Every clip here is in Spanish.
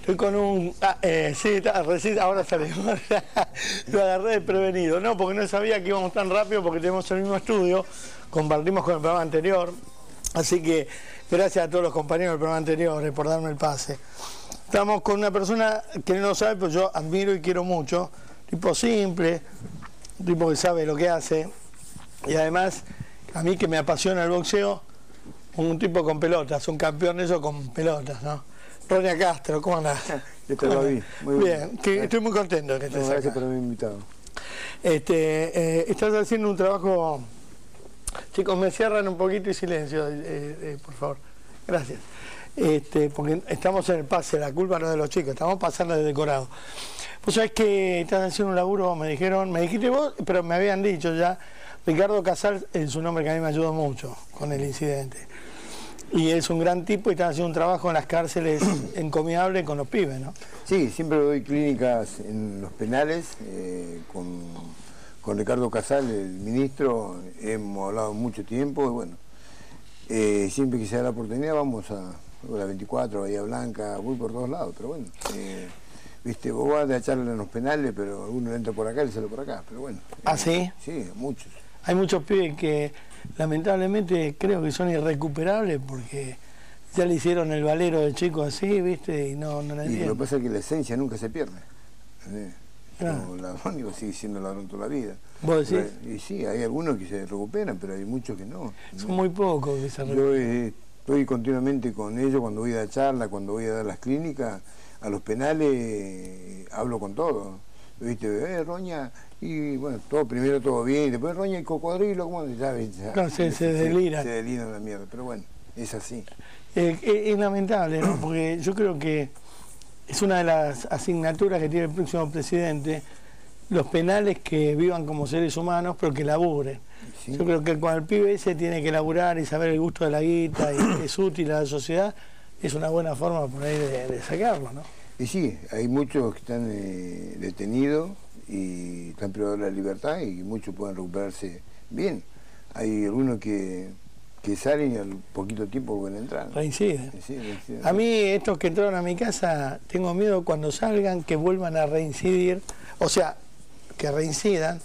Estoy con un... sí, recién, ahora salimos. Lo agarré desprevenido. No, porque no sabía que íbamos tan rápido porque tenemos el mismo estudio. Compartimos con el programa anterior. Así que gracias a todos los compañeros del programa anterior por darme el pase. Estamos con una persona que no lo sabe, pero yo admiro y quiero mucho. Tipo simple, tipo que sabe lo que hace. Y además, a mí que me apasiona el boxeo, un tipo con pelotas, un campeón de eso con pelotas, ¿no? Roña Castro, ¿cómo andás? ¿Qué tal, David? Muy bien, estoy muy contento de que estés acá. Gracias por haberme invitado. Estás haciendo un trabajo... Chicos, me cierran un poquito y silencio, por favor. Gracias. Porque estamos en el pase, la culpa no es de los chicos, estamos pasando de decorado. Vos sabés que estás haciendo un laburo, me dijiste vos, pero me habían dicho ya, Ricardo Casal es un hombre que a mí me ayudó mucho con el incidente. Y es un gran tipo y está haciendo un trabajo en las cárceles encomiable con los pibes, ¿no? Sí, siempre doy clínicas en los penales con Ricardo Casal, el ministro. Hemos hablado mucho tiempo y bueno, siempre que se da la oportunidad vamos a la 24, Bahía Blanca, voy por todos lados, pero bueno, viste, vos vas a echarle en los penales, pero uno entra por acá y sale por acá, pero bueno. ¿Ah, sí? Sí, muchos. Hay muchos pibes que lamentablemente creo que son irrecuperables porque ya le hicieron el valero de chico así, ¿viste? Y no la entiendo. Y lo que pasa es que la esencia nunca se pierde. Claro. Ladrón, digo, sigue siendo ladrón toda la vida. ¿Vos decís? Y sí, hay algunos que se recuperan, pero hay muchos que no. Son muy pocos que se recuperan. Yo estoy continuamente con ellos cuando voy a dar charla, cuando voy a dar las clínicas, a los penales, hablo con todos. ¿Viste? Roña, y bueno, primero todo bien, y después Roña y cocodrilo, ¿cómo se sabe? No, se delira. Se delira la mierda, pero bueno, es así. Es lamentable, ¿no? Porque yo creo que es una de las asignaturas que tiene el próximo presidente, los penales que vivan como seres humanos, pero que laburen. Sí. Yo creo que cuando el pibe ese tiene que laburar y saber el gusto de la guita y que es útil a la sociedad, es una buena forma por ahí de sacarlo, ¿no? Y sí, hay muchos que están detenidos y están privados de la libertad y muchos pueden recuperarse bien. Hay algunos que salen y al poquito tiempo vuelven a entrar. Reinciden. Sí, reinciden. A mí, estos que entraron a mi casa, tengo miedo cuando salgan que vuelvan a reincidir, o sea, que reincidan,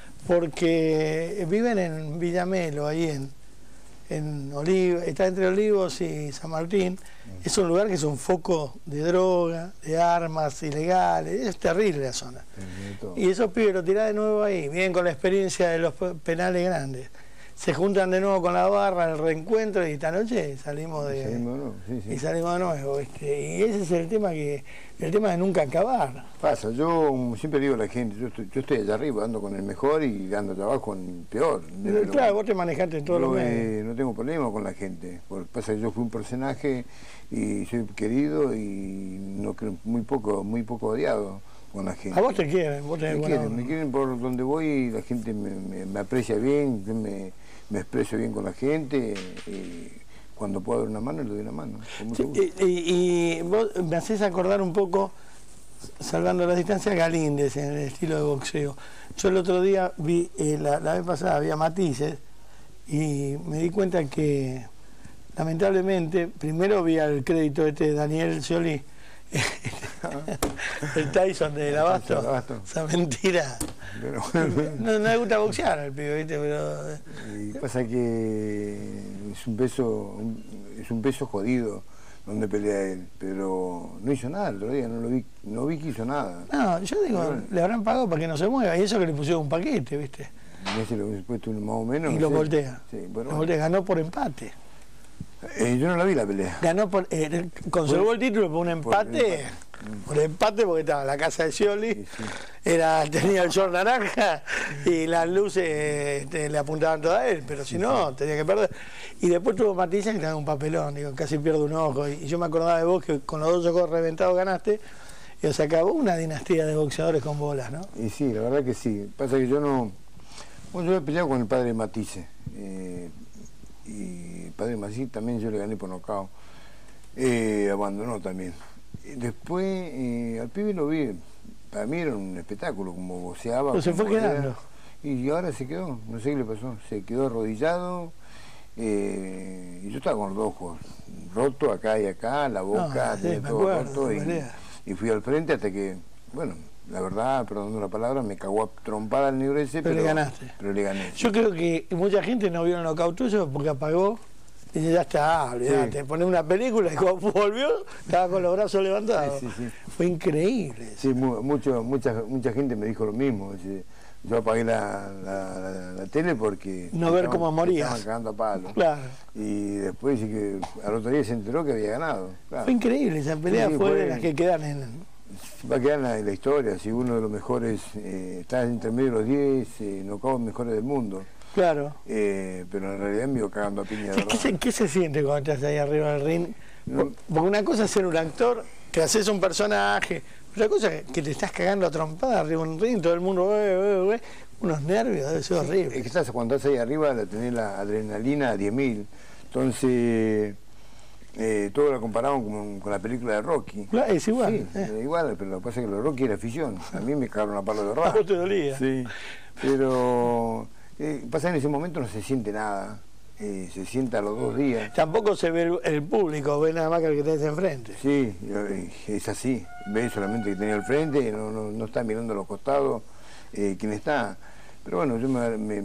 porque viven en Villamelo, ahí en Olivos, está entre Olivos y San Martín. Es un lugar que es un foco de droga, de armas ilegales, es terrible la zona. Y esos pibes lo tirán de nuevo ahí, vienen con la experiencia de los penales grandes. Se juntan de nuevo con la barra, el reencuentro, y esta noche salimos de nuevo, ¿viste? Y ese es el tema de nunca acabar. Pasa, yo siempre digo a la gente, yo estoy allá arriba, ando con el mejor y dando trabajo con el peor. Claro, vos te manejaste en todos los medios. No tengo problema con la gente, porque pasa que yo fui un personaje y soy querido y no creo, muy poco odiado con la gente. A vos te quieren, me quieren por donde voy y la gente me aprecia bien, yo me expreso bien con la gente y cuando puedo dar una mano le doy una mano. Sí, y vos me hacés acordar un poco, salvando las distancias, Galíndez en el estilo de boxeo. Yo el otro día vi, la vez pasada había matices y me di cuenta que lamentablemente, primero vi al crédito de Daniel Scioli, el Tyson del Abasto, esa mentira. Pero, no le gusta boxear al pibe, ¿viste? Pero y pasa que es un peso jodido donde pelea él, pero no hizo nada el otro día, no vi que hizo nada. No, yo digo, pero, le habrán pagado para que no se mueva, y eso que le pusieron un paquete, ¿viste? Y ese lo hubiese puesto más o menos. Y lo voltea. Sí, bueno, lo voltea, ganó por empate. Yo no la vi la pelea. Ganó conservó el título por un empate. Por empate porque estaba en la casa de Scioli, tenía el short naranja y las luces le apuntaban todas a él, pero si no, tenía que perder. Y después tuvo Matilla que le da un papelón, digo, casi pierde un ojo. Y yo me acordaba de vos que con los 2 ojos reventados ganaste, y se acabó una dinastía de boxeadores con bolas, ¿no? Y sí, la verdad que sí. Pasa que yo no... Bueno, yo he peleado con el padre Matisse. Y el padre Matisse también yo le gané por nocaut. Abandonó también. Después al pibe lo vi, para mí era un espectáculo, como voceaba. Pero se fue quedando. Y ahora se quedó, no sé qué le pasó, se quedó arrodillado, y yo estaba con los ojos rotos acá y acá, la boca, todo roto, y y fui al frente hasta que, bueno, la verdad, perdonando la palabra, me cagó a trompada el negro ese, pero le ganaste. Pero le gané. Yo creo que mucha gente no vio el knockout tuyo porque apagó y ya está, olvidate, Sí. Poné una película y cuando volvió estaba con los brazos levantados. Sí, sí, sí. Fue increíble. Sí, mucha gente me dijo lo mismo. Yo apagué la tele porque... No ver cómo morías. Estaban cagando a palo. Claro. Y después sí que al otro día se enteró que había ganado. Claro. Fue increíble, esa pelea Sí, fue de fue- las que quedan en... Va a quedar en la historia, si uno de los mejores, está entre medio de los 10 knockouts mejores del mundo. Claro. Pero en realidad me iba cagando a piña, ¿Qué, ¿verdad? qué se siente cuando estás ahí arriba del ring? No. Porque una cosa es ser un actor, que haces un personaje, otra cosa es que te estás cagando a trompada arriba de un ring, todo el mundo, unos nervios, debe ser horrible. Es que cuando estás ahí arriba, tenés la adrenalina a 10.000. Entonces, todo lo comparaban con la película de Rocky. Claro, es igual. Sí, igual, pero lo que pasa es que lo de Rocky era ficción. A mí me cagaron a palo de A verdad. vos te dolía. Sí, pero pasa en ese momento no se siente nada. Se siente a los 2 días. Tampoco se ve el público, ve nada más que el que tenés enfrente. Sí, es así. Ve solamente que tenía al frente, no está mirando a los costados quién está. Pero bueno, yo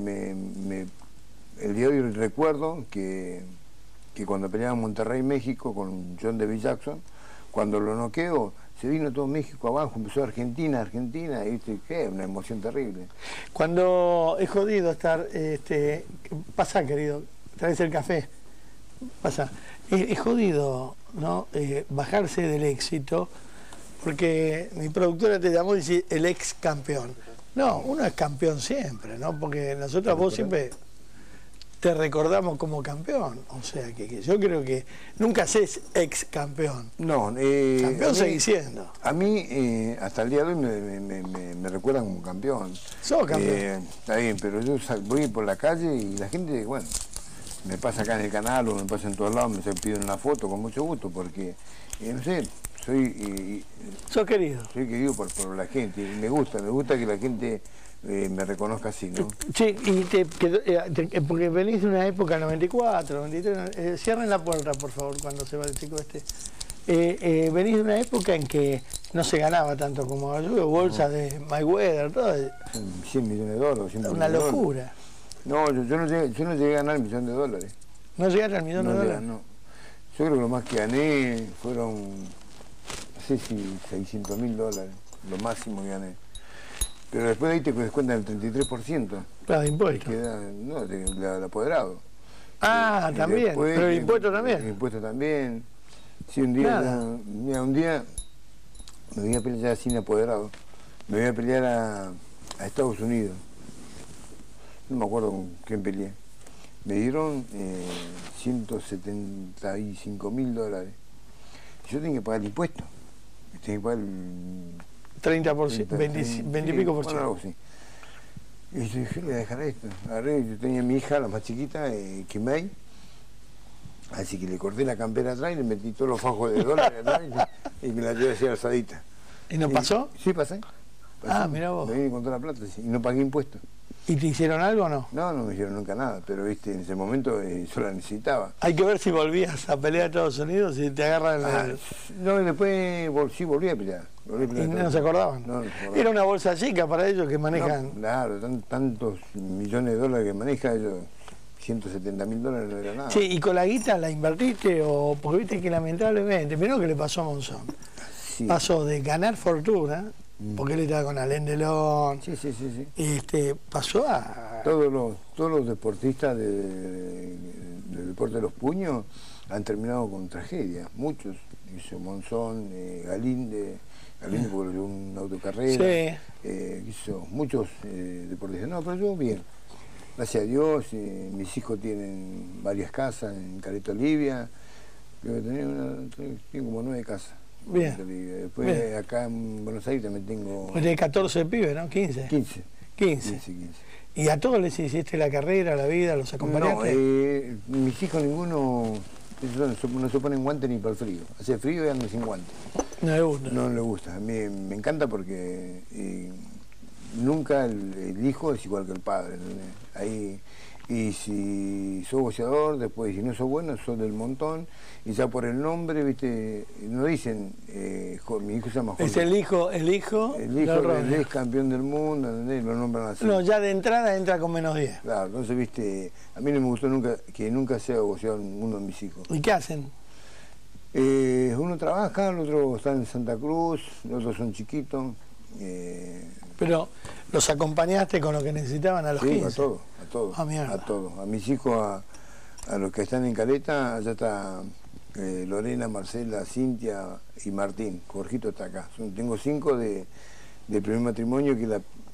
el día de hoy recuerdo que cuando peleaba en Monterrey, México, con John David Jackson, cuando lo noqueó, se vino todo México abajo, empezó Argentina, y viste, qué, una emoción terrible. Cuando es jodido estar, pasa querido, traes el café, pasa, es jodido, ¿no? Bajarse del éxito, porque mi productora te llamó y dice el ex campeón. No, uno es campeón siempre, ¿no? Porque nosotros vos siempre te recordamos como campeón, o sea que yo creo que nunca ses ex campeón. No, Campeón seguís siendo. A mí, hasta el día de hoy me recuerdan como campeón. Sos campeón. Está bien, pero yo voy por la calle y la gente, bueno, me pasa acá en el canal o me pasa en todos lados, me piden una foto con mucho gusto, porque, no sé, Sos querido. soy querido por la gente, y me gusta que la gente me reconozca así, ¿no? Sí, y porque venís de una época 94, 93, cierren la puerta por favor cuando se va el chico este. Venís de una época en que no se ganaba tanto como ahora, bolsas de Mayweather, todo, 100 millones de dólares, 100 una millones de dólares. locura. No, yo no llegué a ganar $1.000.000. ¿No llegaste al millón de No, dólares? no. Yo creo que lo más que gané fueron, no sé si $600.000, lo máximo que gané. Pero después de ahí te descuentan el 33%. Claro, de Que impuestos. queda, no, del apoderado. Ah, Y también, después, pero el impuesto también. El impuesto también. Sí, un día, Nada. mira, un día me voy a pelear sin apoderado. Me voy a pelear a Estados Unidos. No me acuerdo con quién peleé. Me dieron $175.000. Yo tenía que pagar el impuesto. Tenía que pagar el 30%, 20 y pico por bueno, algo ciento. así. Y yo dije, le voy a dejar esto. Agarré, yo tenía a mi hija, la más chiquita, Kimei. Así que le corté la campera atrás y le metí todos los fajos de dólares atrás y me la llevé así alzadita. ¿Y no pasó? Sí, pasé. Ah, mirá vos. Me vine con toda la plata sí, y no pagué impuestos. ¿Y te hicieron algo o no? No, no me hicieron nunca nada, pero viste, en ese momento yo la necesitaba. Hay que ver si volvías a pelear a Estados Unidos y te agarran No, y después sí volví a pelear. y no se acordaban. No, no se acordaban. Era una bolsa chica para ellos que manejan. No, claro, tantos millones de dólares que maneja ellos, $170.000 no era nada. Sí, y con la guita la invertiste o porque viste que lamentablemente, mirá lo que le pasó a Monzón. Sí. Pasó de ganar fortuna, porque él estaba con Alain Delon, Sí, sí, sí, sí. pasó a... Todos los deportistas del deporte de los puños han terminado con tragedia, muchos. Hizo Monzón, Galinde porque lo llevó un autocarrera. Hizo muchos deportistas. No, pero yo bien. Gracias a Dios, mis hijos tienen varias casas en Caleta Olivia. Creo que tengo como 9 casas. Bien. Después Bien. acá en Buenos Aires también tengo Pues de 14 pibes, ¿no? 15. 15. 15. ¿Y a todos les hiciste la carrera, la vida, los acompañaste? No, mis hijos ninguno no se ponen guantes ni para el frío. Hace frío y andan sin guantes. No le gusta. No les gusta. A mí me encanta porque nunca el hijo es igual que el padre. ¿Entendés? Ahí, Y si sos boxeador, después si no sos bueno, sos del montón. Y ya por el nombre, viste, no dicen, mi hijo se llama Jorge. Es el hijo El hijo del ex campeón del mundo, ¿entendés? Lo nombran así. No, ya de entrada entra con -10. Claro, entonces, viste, a mí no me gustó nunca que nunca sea boxeador uno de mis hijos. ¿Y qué hacen? Uno trabaja, el otro está en Santa Cruz, los otros son chiquitos. Pero los acompañaste con lo que necesitaban a los 15. A todos, Ah, mierda. a todos. A mis hijos, a los que están en Caleta, allá está Lorena, Marcela, Cintia y Martín. Jorgito está acá. Tengo 5 de primer matrimonio que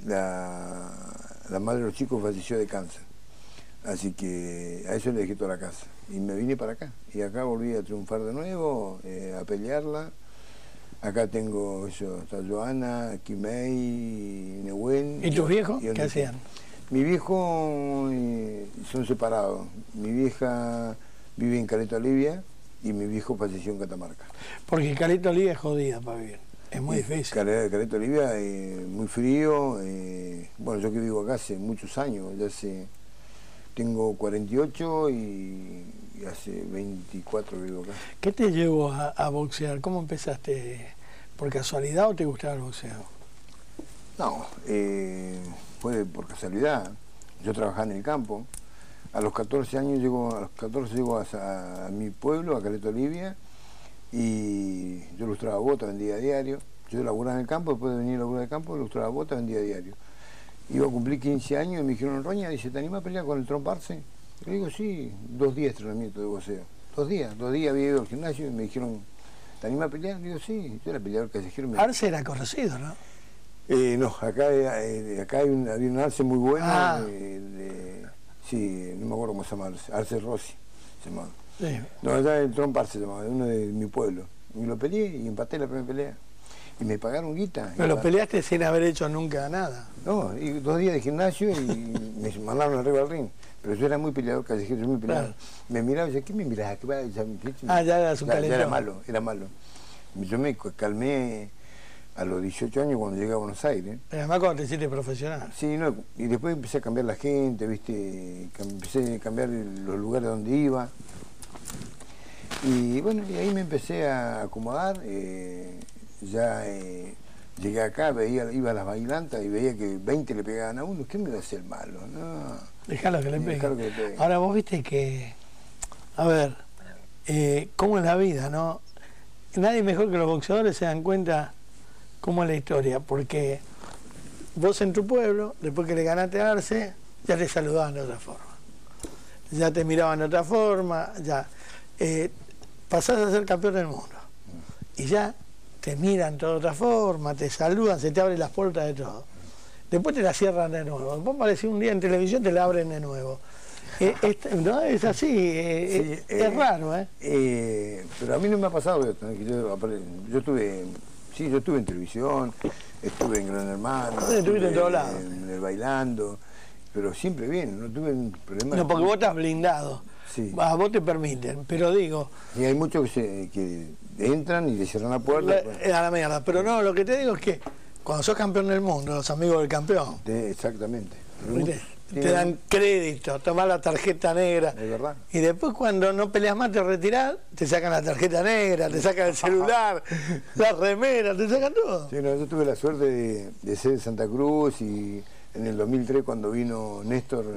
la madre de los chicos falleció de cáncer. Así que a eso le dejé toda la casa. Y me vine para acá. Y acá volví a triunfar de nuevo, a pelearla. Acá tengo eso, está Joana, Kimei, Nehuen. ¿Y tus viejos qué hacían? Mi viejo son separados. Mi vieja vive en Caleta Olivia y mi viejo falleció en Catamarca. Porque Caleta Olivia es jodida para vivir. Es muy difícil. Caleta Olivia, muy frío. Bueno, yo que vivo acá hace muchos años. Tengo 48 y hace 24 vivo acá. ¿Qué te llevó a boxear? ¿Cómo empezaste? ¿Por casualidad o te gustaba el boxeo? No, fue por casualidad. Yo trabajaba en el campo. A los 14 años llego a mi pueblo, a Caleta Olivia, y yo lustraba botas, vendía a diario. Yo laburaba en el campo, después de venir a laburar en el campo, lustraba botas, vendía a diario. Iba a cumplir 15 años y me dijeron, Roña, dice, ¿te animás a pelear con el Tromp Arce? Le digo, sí, 2 días de entrenamiento de boxeo. 2 días había ido al gimnasio y me dijeron, ¿te animás a pelear? Le digo, sí, yo era peleador callejero. Arce era conocido, ¿no? No, acá había un Arce muy bueno. Sí, no me acuerdo cómo se llama, Arce Rossi se llamaba. Sí. No, allá el Tromp Arce se llamaba, uno de mi pueblo. Y lo peleé y empaté la primera pelea. Y me pagaron guita. Pero lo peleaste sin haber hecho nunca nada. No, y 2 días de gimnasio y me mandaron arriba al ring. Pero yo era muy peleador callejero, yo muy peleador. Claro. Me miraba y decía, ¿qué me mirás? Ya era su calentón. Ya era malo. Yo me calmé a los 18 años cuando llegué a Buenos Aires. Pero además cuando te hiciste profesional. Sí, no, y después empecé a cambiar la gente, ¿viste? Empecé a cambiar los lugares donde iba. Y bueno, y ahí me empecé a acomodar. Llegué acá, iba a las bailantas y veía que 20 le pegaban a uno. ¿Qué me iba a hacer malo? No. Dejalo que le pegue. Dejalo que le pegue. Ahora vos viste que, a ver, cómo es la vida, ¿no? Nadie mejor que los boxeadores se dan cuenta cómo es la historia, porque vos en tu pueblo, después que le ganaste a Arce, ya te saludaban de otra forma. Ya te miraban de otra forma, ya. Pasás a ser campeón del mundo. Y ya te miran de otra forma, te saludan, se te abren las puertas de todo. Después te la cierran de nuevo. Vos aparecés un día en televisión, te la abren de nuevo. No, es así, Sí, es raro, ¿eh? Pero a mí no me ha pasado esto, ¿no? Yo estuve en televisión, estuve en Gran Hermano, Estuviste en todos lados. en el Bailando, pero siempre bien, no tuve un problema. No, porque vos estás blindado. Sí. A vos te permiten, pero digo... Y hay muchos que entran y le cierran la puerta. A la mierda, pero no, lo que te digo es que cuando sos campeón del mundo, los amigos del campeón, Exactamente. ¿viste? Te dan crédito, tomás la tarjeta negra. Es verdad. Y después cuando no peleas más, te retirás, te sacan la tarjeta negra, te sacan el celular, la remera, te sacan todo. Sí, no, yo tuve la suerte de ser de Santa Cruz y en el 2003 cuando vino Néstor,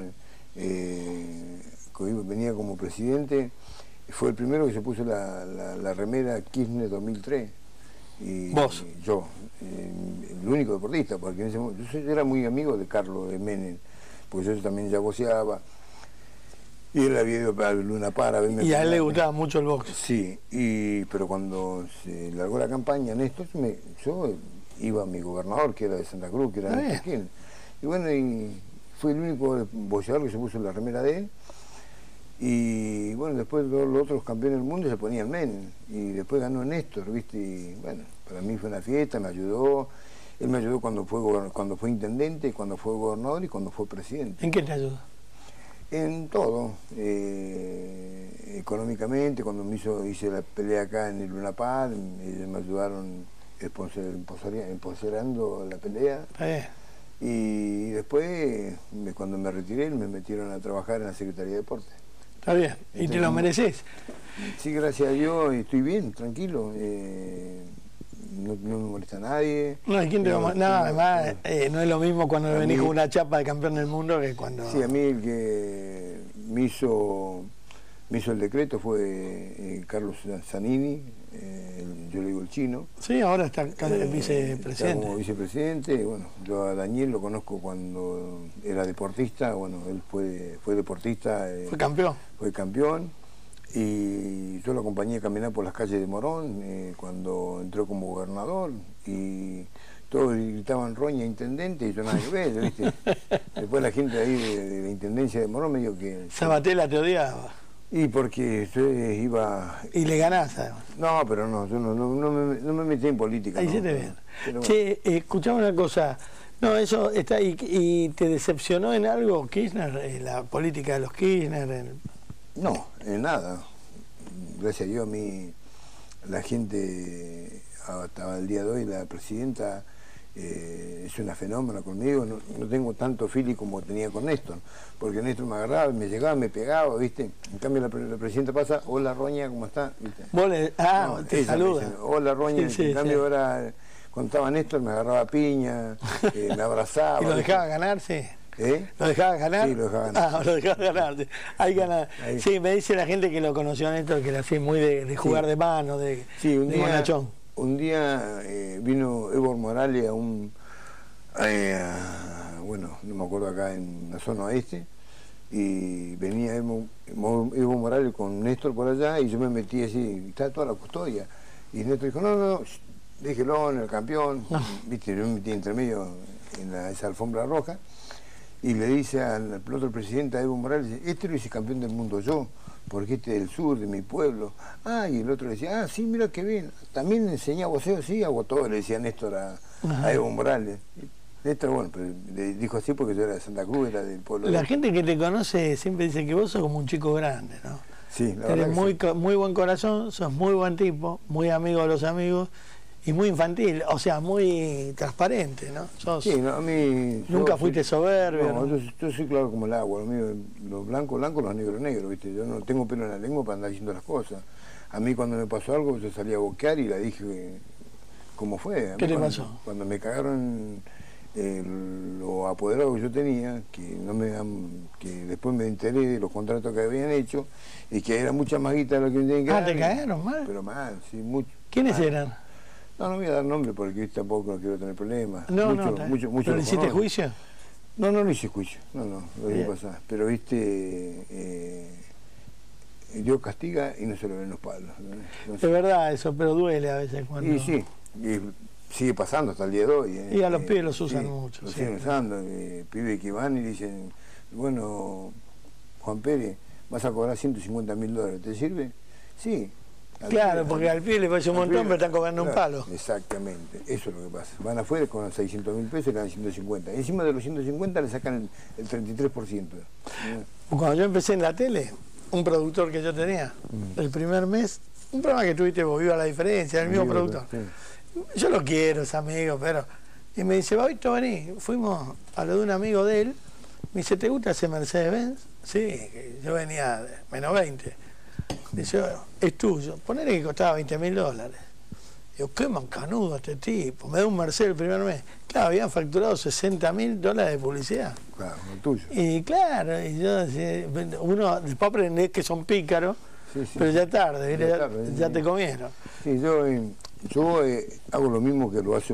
que venía como presidente, fue el primero que se puso la remera Kirchner 2003. Y ¿Vos? Yo, el único deportista, porque en ese momento, yo era muy amigo de Carlos de Menem, porque yo también ya boxeaba, y él había ido a Luna Par a verme. Y a él le gustaba mucho el box. Sí, pero cuando se largó la campaña Néstor, yo iba a mi gobernador, que era de Santa Cruz, que era Néstor Kirchner. Y bueno, y fue el único boxeador que se puso la remera de él. Y bueno, después los otros campeones del mundo se ponían Menem. Y después ganó Néstor, ¿viste? Y bueno, para mí fue una fiesta, me ayudó. Él me ayudó cuando fue intendente, cuando fue gobernador y cuando fue presidente. ¿En qué te ayudó? En todo. Económicamente, cuando hice la pelea acá en el Luna Par, ellos me ayudaron sponsorando la pelea. Y después, cuando me retiré, me metieron a trabajar en la Secretaría de Deportes. Está bien, y te lo mereces. Sí, gracias a Dios, estoy bien, tranquilo. No me molesta nadie. No, ¿quién te va a molestar? No, además, no es lo mismo cuando venís con una chapa de campeón del mundo que cuando... Sí, a mí el que me hizo el decreto fue Carlos Zanini, yo le digo el chino. Sí, ahora está el vicepresidente. Está como vicepresidente. Bueno, yo a Daniel lo conozco cuando era deportista. Bueno, él fue deportista. Fue campeón. Fue campeón. Y yo lo acompañé a caminar por las calles de Morón cuando entró como gobernador. Y todos gritaban Roña intendente y yo nada que ver, ¿viste? Después la gente ahí de la intendencia de Morón me dijo que... Sabatella te odiaba. Y porque yo iba... Y le ganás, además. No, pero no, yo no me metí en política. Ahí no, se te ve. Bueno. Che, escuchame una cosa. No, eso está... ¿Y te decepcionó en algo Kirchner? La política de los Kirchner. No, en nada. Gracias a Dios, a mí, la gente, hasta el día de hoy, la presidenta es una fenómena conmigo. No tengo tanto feeling como tenía con Néstor, porque Néstor me agarraba, me llegaba, me pegaba, ¿viste? En cambio, la presidenta pasa, hola Roña, ¿cómo está? ¿Viste? Vos te saluda. Hola Roña, Sí, en cambio sí. Ahora, cuando estaba Néstor, me agarraba piña, me abrazaba. ¿Y lo ¿viste? dejaba ganar, sí? ¿Eh? ¿Lo dejaba ganar? Sí, lo dejaba ganar. Ah, lo dejaba ganar. Ahí gana. Ahí. Sí, me dice la gente que lo conoció a Néstor, que era así muy de jugar de mano, de bonachón. Un día vino Evo Morales a bueno, no me acuerdo, acá en la zona oeste, y venía Evo Morales con Néstor por allá, y yo me metí así, y estaba toda la custodia. Y Néstor dijo, no, déjelo en el campeón. No. Viste, yo me metí entre medio en esa alfombra roja. Y le dice al otro presidente, a Evo Morales, este lo hice campeón del mundo yo, porque este es del sur, de mi pueblo. Ah, y el otro le decía, sí, mira qué bien, también enseña voceo, sí, hago todo, le decía Néstor a Evo Morales. Néstor, bueno, pero le dijo así porque yo era de Santa Cruz, era del pueblo. La gente que te conoce siempre dice que vos sos como un chico grande, ¿no? Sí, la Tenés verdad muy buen corazón, sos muy buen tipo, muy amigo de los amigos, y muy infantil, o sea, muy transparente, ¿no? sí, no, a mí... Nunca fuiste soberbio, No, ¿no? yo soy claro como el agua, los blancos, los negros, negros, ¿viste? Yo no tengo pelo en la lengua para andar diciendo las cosas. A mí cuando me pasó algo, yo salí a boquear y la dije cómo fue. ¿Qué te pasó? Cuando me cagaron los apoderados que yo tenía, que después me enteré de los contratos que habían hecho, y que era mucha más guita de lo que me tenían que dar. ¿Te cagaron mal? Pero mal, sí, mucho. ¿Quiénes mal. eran? No voy a dar nombre porque tampoco no quiero tener problemas. No, mucho ¿pero le hiciste juicio? No le hice juicio, no, lo dejé pasar. Pero viste, Dios castiga y no se le ven los palos. Es verdad eso, pero duele a veces cuando... Y sí, y sigue pasando hasta el día de hoy. Y a los pibes los usan mucho. Los siguen usando, pibes que van y dicen, bueno, Juan Pérez, vas a cobrar $150.000, ¿te sirve? Sí. Claro, porque al pibe le parece un montón, pero están cobrando un palo. Exactamente, eso es lo que pasa. Van afuera con 600.000 pesos y le dan 150. Encima de los 150 le sacan el 33%. Cuando yo empecé en la tele, un productor que yo tenía, el primer mes, un programa que tuviste vos, Viva la Diferencia, el mismo productor. Sí. Yo lo quiero, es amigo, pero... Y me dice, Babito, vení. Fuimos a lo de un amigo de él. Me dice, ¿te gusta ese Mercedes-Benz? Sí, que yo venía de menos 20. Dice, bueno, es tuyo. Ponele que costaba $20.000. Digo, qué mancanudo este tipo. Me da un Mercedes el primer mes. Claro, habían facturado $60.000 de publicidad. Claro, el tuyo. Y claro, y yo decía, uno después aprende que son pícaros, Sí. pero ya tarde, ya Sí. te comieron. Sí, yo hago lo mismo que lo hace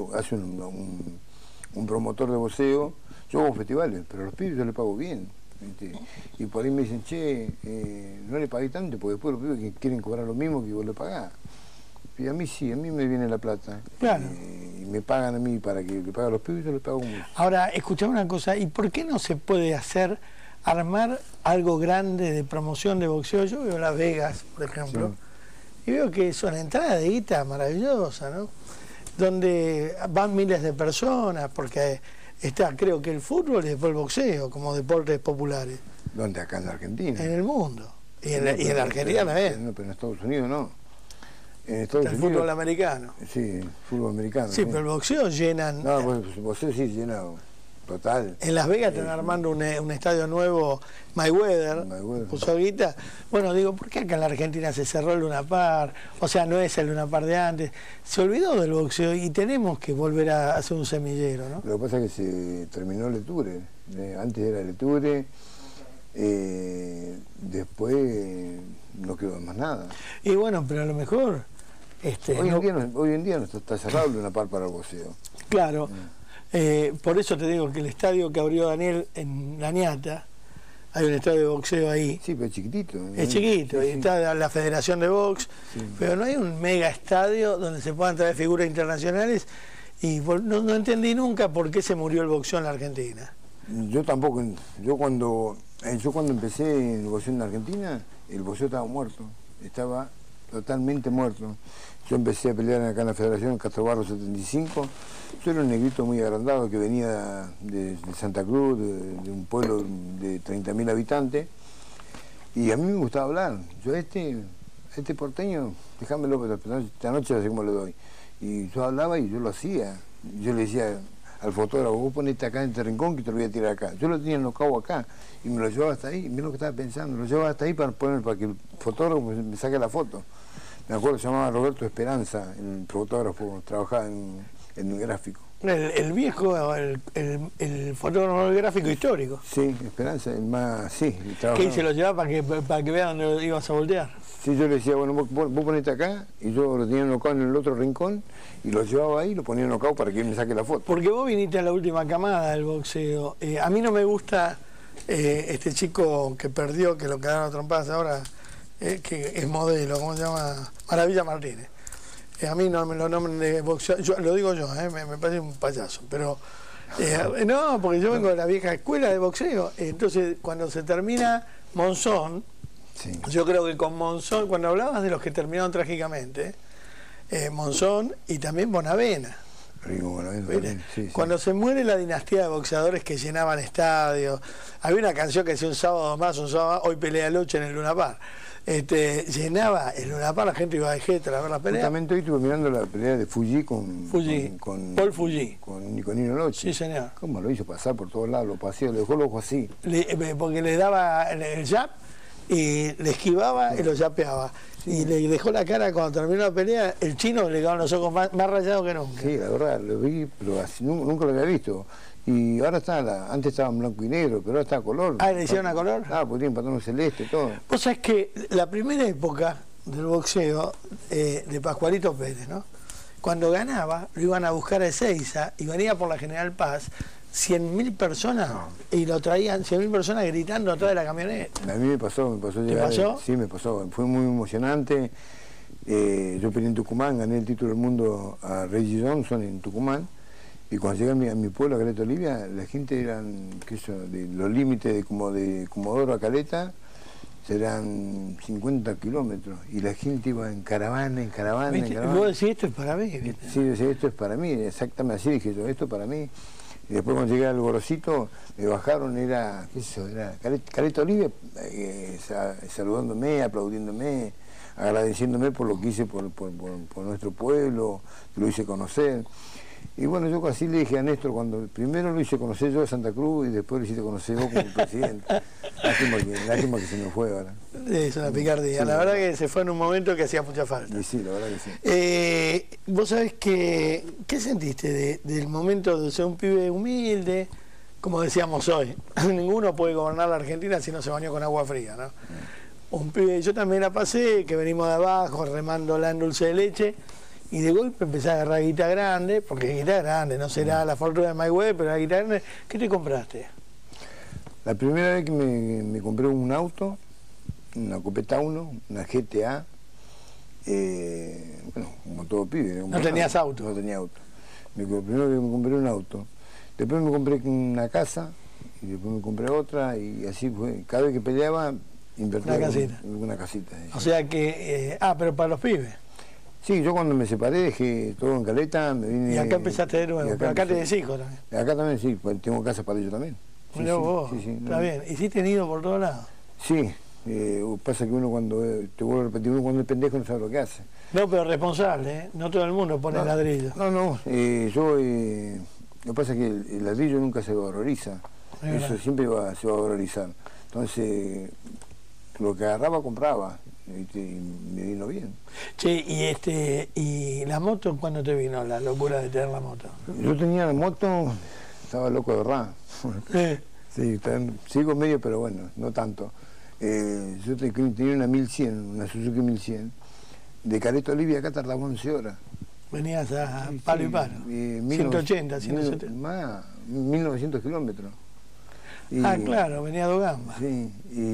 un promotor de voceo. Yo hago festivales, pero a los pibes yo les pago bien. ¿Viste? Y por ahí me dicen, che, no le pagué tanto, porque después los pibes quieren cobrar lo mismo que vos le pagás. Y a mí sí, a mí me viene la plata. Claro. Y me pagan a mí para que le pague a los pibes, yo les pago mucho. Ahora, escuchame una cosa, ¿y por qué no se puede armar algo grande de promoción de boxeo? Yo veo Las Vegas, por ejemplo, y veo que es una entrada de guita maravillosa, ¿no? Donde van miles de personas, porque está, creo que el fútbol y después el boxeo, como deportes populares. ¿Dónde? Acá en la Argentina. En el mundo. Y en la Argentina también. No, pero en Estados Unidos no. En Estados El Unidos. fútbol americano. Sí, fútbol americano. Sí, pero el boxeo llenan. No, pues sí, llenado. Total. En Las Vegas están armando un estadio nuevo, Mayweather, puso guita. Bueno, digo, ¿por qué acá en la Argentina se cerró el Luna Park? O sea, no es el Luna Park de antes. Se olvidó del boxeo y tenemos que volver a hacer un semillero, ¿no? Lo que pasa es que se terminó Leture. Antes era Leture, después no quedó más nada. Y bueno, pero a lo mejor... hoy en día no está cerrado el Luna Park para el boxeo. Claro. Por eso te digo que el estadio que abrió Daniel en La Ñata, hay un estadio de boxeo ahí. Sí, pero es chiquitito. Es chiquito, sí, y está la Federación de Box, sí. Pero no hay un mega estadio donde se puedan traer figuras internacionales y no entendí nunca por qué se murió el boxeo en la Argentina. Yo tampoco. Yo cuando empecé en el boxeo en la Argentina, el boxeo estaba muerto, estaba totalmente muerto. Yo empecé a pelear acá en la Federación en Castro Barro 75. Yo era un negrito muy agrandado que venía de Santa Cruz, de un pueblo de 30.000 habitantes. Y a mí me gustaba hablar. Yo a este porteño, déjamelo, esta noche no sé cómo le doy. Y yo hablaba y yo lo hacía. Yo le decía al fotógrafo, vos ponete acá en este rincón que te lo voy a tirar acá. Yo lo tenía enlocado acá y me lo llevaba hasta ahí. Mira lo que estaba pensando, lo llevaba hasta ahí para que el fotógrafo me saque la foto. Me acuerdo, se llamaba Roberto Esperanza, el fotógrafo, trabajaba en el gráfico. El viejo, el fotógrafo gráfico histórico. Sí, Esperanza, el más, sí. ¿Qué se lo llevaba para que vean dónde ibas a voltear? Sí, yo le decía, bueno, vos ponete acá, y yo lo tenía enlocado en el otro rincón, y lo llevaba ahí, lo ponía enlocado para que él me saque la foto. Porque vos viniste a la última camada del boxeo. A mí no me gusta este chico que perdió, que lo quedaron a trompadas ahora, que es modelo, ¿cómo se llama? Maravilla Martínez. A mí no me lo nombren de boxeo, lo digo yo, me parece un payaso, pero no, porque yo vengo de la vieja escuela de boxeo, entonces cuando se termina Monzón, sí. Yo creo que con Monzón, cuando hablabas de los que terminaron trágicamente, Monzón y también Bonavena. Sí, cuando se muere la dinastía de boxeadores que llenaban estadios, había una canción que decía un sábado más, hoy pelea el 8 en el Luna Park. Llenaba el Luna Park, la gente iba de Gétera a ver la pelea. Justamente hoy estuve mirando la pelea de Fuji con Paul Fuji. Con Nino Loche. Sí, señor. ¿Cómo lo hizo pasar por todos lados? Lo paseó, le dejó el ojo así. Porque le daba el jab y le esquivaba y lo yapeaba. Y le dejó la cara cuando terminó la pelea, el chino le quedaron los ojos más rayados que nunca. Sí, la verdad, lo vi, pero así, nunca lo había visto. Y ahora antes estaba en blanco y negro, pero ahora está a color. Ah, ¿le hicieron a color? Ah, pues tiene pantalón celeste, todo. Vos sabés que la primera época del boxeo de Pascualito Pérez, ¿no? Cuando ganaba, lo iban a buscar a Ezeiza y venía por la General Paz 100.000 personas y lo traían 100.000 personas gritando atrás de la camioneta. A mí me pasó llegar. ¿Te pasó? Sí, me pasó. Fue muy emocionante. Yo peleé en Tucumán, gané el título del mundo a Reggie Johnson en Tucumán. Y cuando llegué a mi pueblo, a Caleta Olivia, la gente eran, qué sé yo, de los límites de Comodoro a Caleta, serán 50 kilómetros. Y la gente iba en caravana, en caravana. Y vos decís, esto es para mí. ¿Viste? Sí, decía, esto es para mí, exactamente así dije yo, esto es para mí. Y después cuando llegué al Gorosito, me bajaron, era, qué sé yo, era Caleta Olivia, saludándome, aplaudiéndome, agradeciéndome por lo que hice por nuestro pueblo, que lo hice conocer. Y bueno, yo así le dije a Néstor, cuando primero lo hice conocer yo de Santa Cruz y después lo hiciste conocer vos como presidente. Lástima que se me fue ahora. Es una picardía. Sí, la verdad que se fue en un momento que hacía mucha falta. Y sí, la verdad que sí. Vos sabés que, ¿qué sentiste del momento de ser un pibe humilde? Como decíamos hoy, ninguno puede gobernar la Argentina si no se bañó con agua fría, ¿no? Un pibe, yo también la pasé, que venimos de abajo, remándola en dulce de leche, y de golpe empecé a agarrar guita grande, porque guita grande, no será la fortuna de Mayweather, pero la guita grande. ¿Qué te compraste? La primera vez que me compré un auto, una Copeta 1, una GTA, bueno, como todo pibe. ¿No tenías auto? No tenía auto. Primero que me compré un auto, después me compré una casa, y después me compré otra, y así fue. Cada vez que peleaba, invertía una casita. O sea que, pero para los pibes. Sí, yo cuando me separé dejé todo en Caleta, me vine... Y acá empezaste de nuevo, pero acá tenés hijos también. Acá también sí, pues tengo casa para ellos también. Mirá vos, está bien. ¿Y sí te ido por todos lados? Sí, pasa que uno cuando, te vuelvo a repetir, uno cuando es pendejo no sabe lo que hace. No, pero responsable, ¿eh? No todo el mundo pone ladrillo. No, yo Lo que pasa es que el ladrillo nunca se valoriza. Eso siempre se va a valorizar. Entonces, lo que agarraba, compraba. Y me vino bien. Che, ¿y la moto cuándo te vino la locura de tener la moto? Yo tenía la moto, estaba loco de verdad. Sí, sigo medio, pero bueno, no tanto. Yo tenía una 1100, una Suzuki 1100. De Caleta Olivia acá tardaba 11 horas. Venías a palo y palo. 180, 170. Más, 1900 kilómetros. Claro, venía de Gamba. Sí,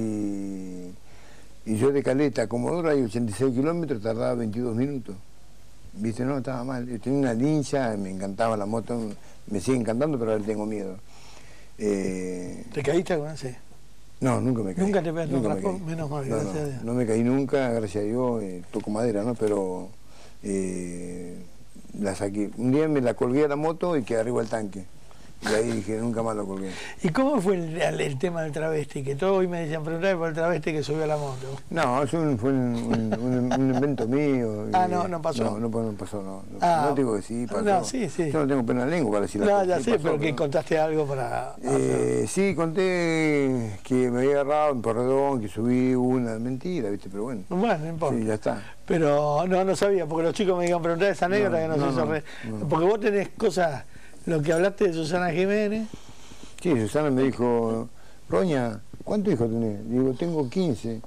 y yo de Caleta a Comodoro hay 86 kilómetros, tardaba 22 minutos. Viste, no, estaba mal. Yo tenía una Lincha, me encantaba la moto, me sigue encantando, pero ahora tengo miedo. ¿Te caíste alguna vez? No, nunca me caí. ¿Nunca te pegaste un raspón? Menos mal, gracias a Dios. No me caí nunca, gracias a Dios, toco madera, ¿no? Pero la saqué. Un día me la colgué a la moto y quedé arriba del tanque. Y ahí dije, nunca más lo colgué. ¿Y cómo fue el tema del travesti? Que todos hoy me decían, preguntame por el travesti que subió a la moto. No, eso fue un invento mío. No pasó. No pasó, no. No digo que sí, pasó. No, sí. Yo no tengo pena en la lengua para decir las cosas. No, ya sé, pero que contaste algo para... sí, conté que me había agarrado en Porredón, que subí una mentira, ¿viste? Pero bueno. Bueno, no importa. Sí, ya está. Pero no sabía, porque los chicos me dijeron, preguntar esa anécdota que no se hizo Porque vos tenés cosas... Lo que hablaste de Susana Jiménez. Sí, Susana me dijo, Roña, ¿cuántos hijos tenés? Digo, tengo 15.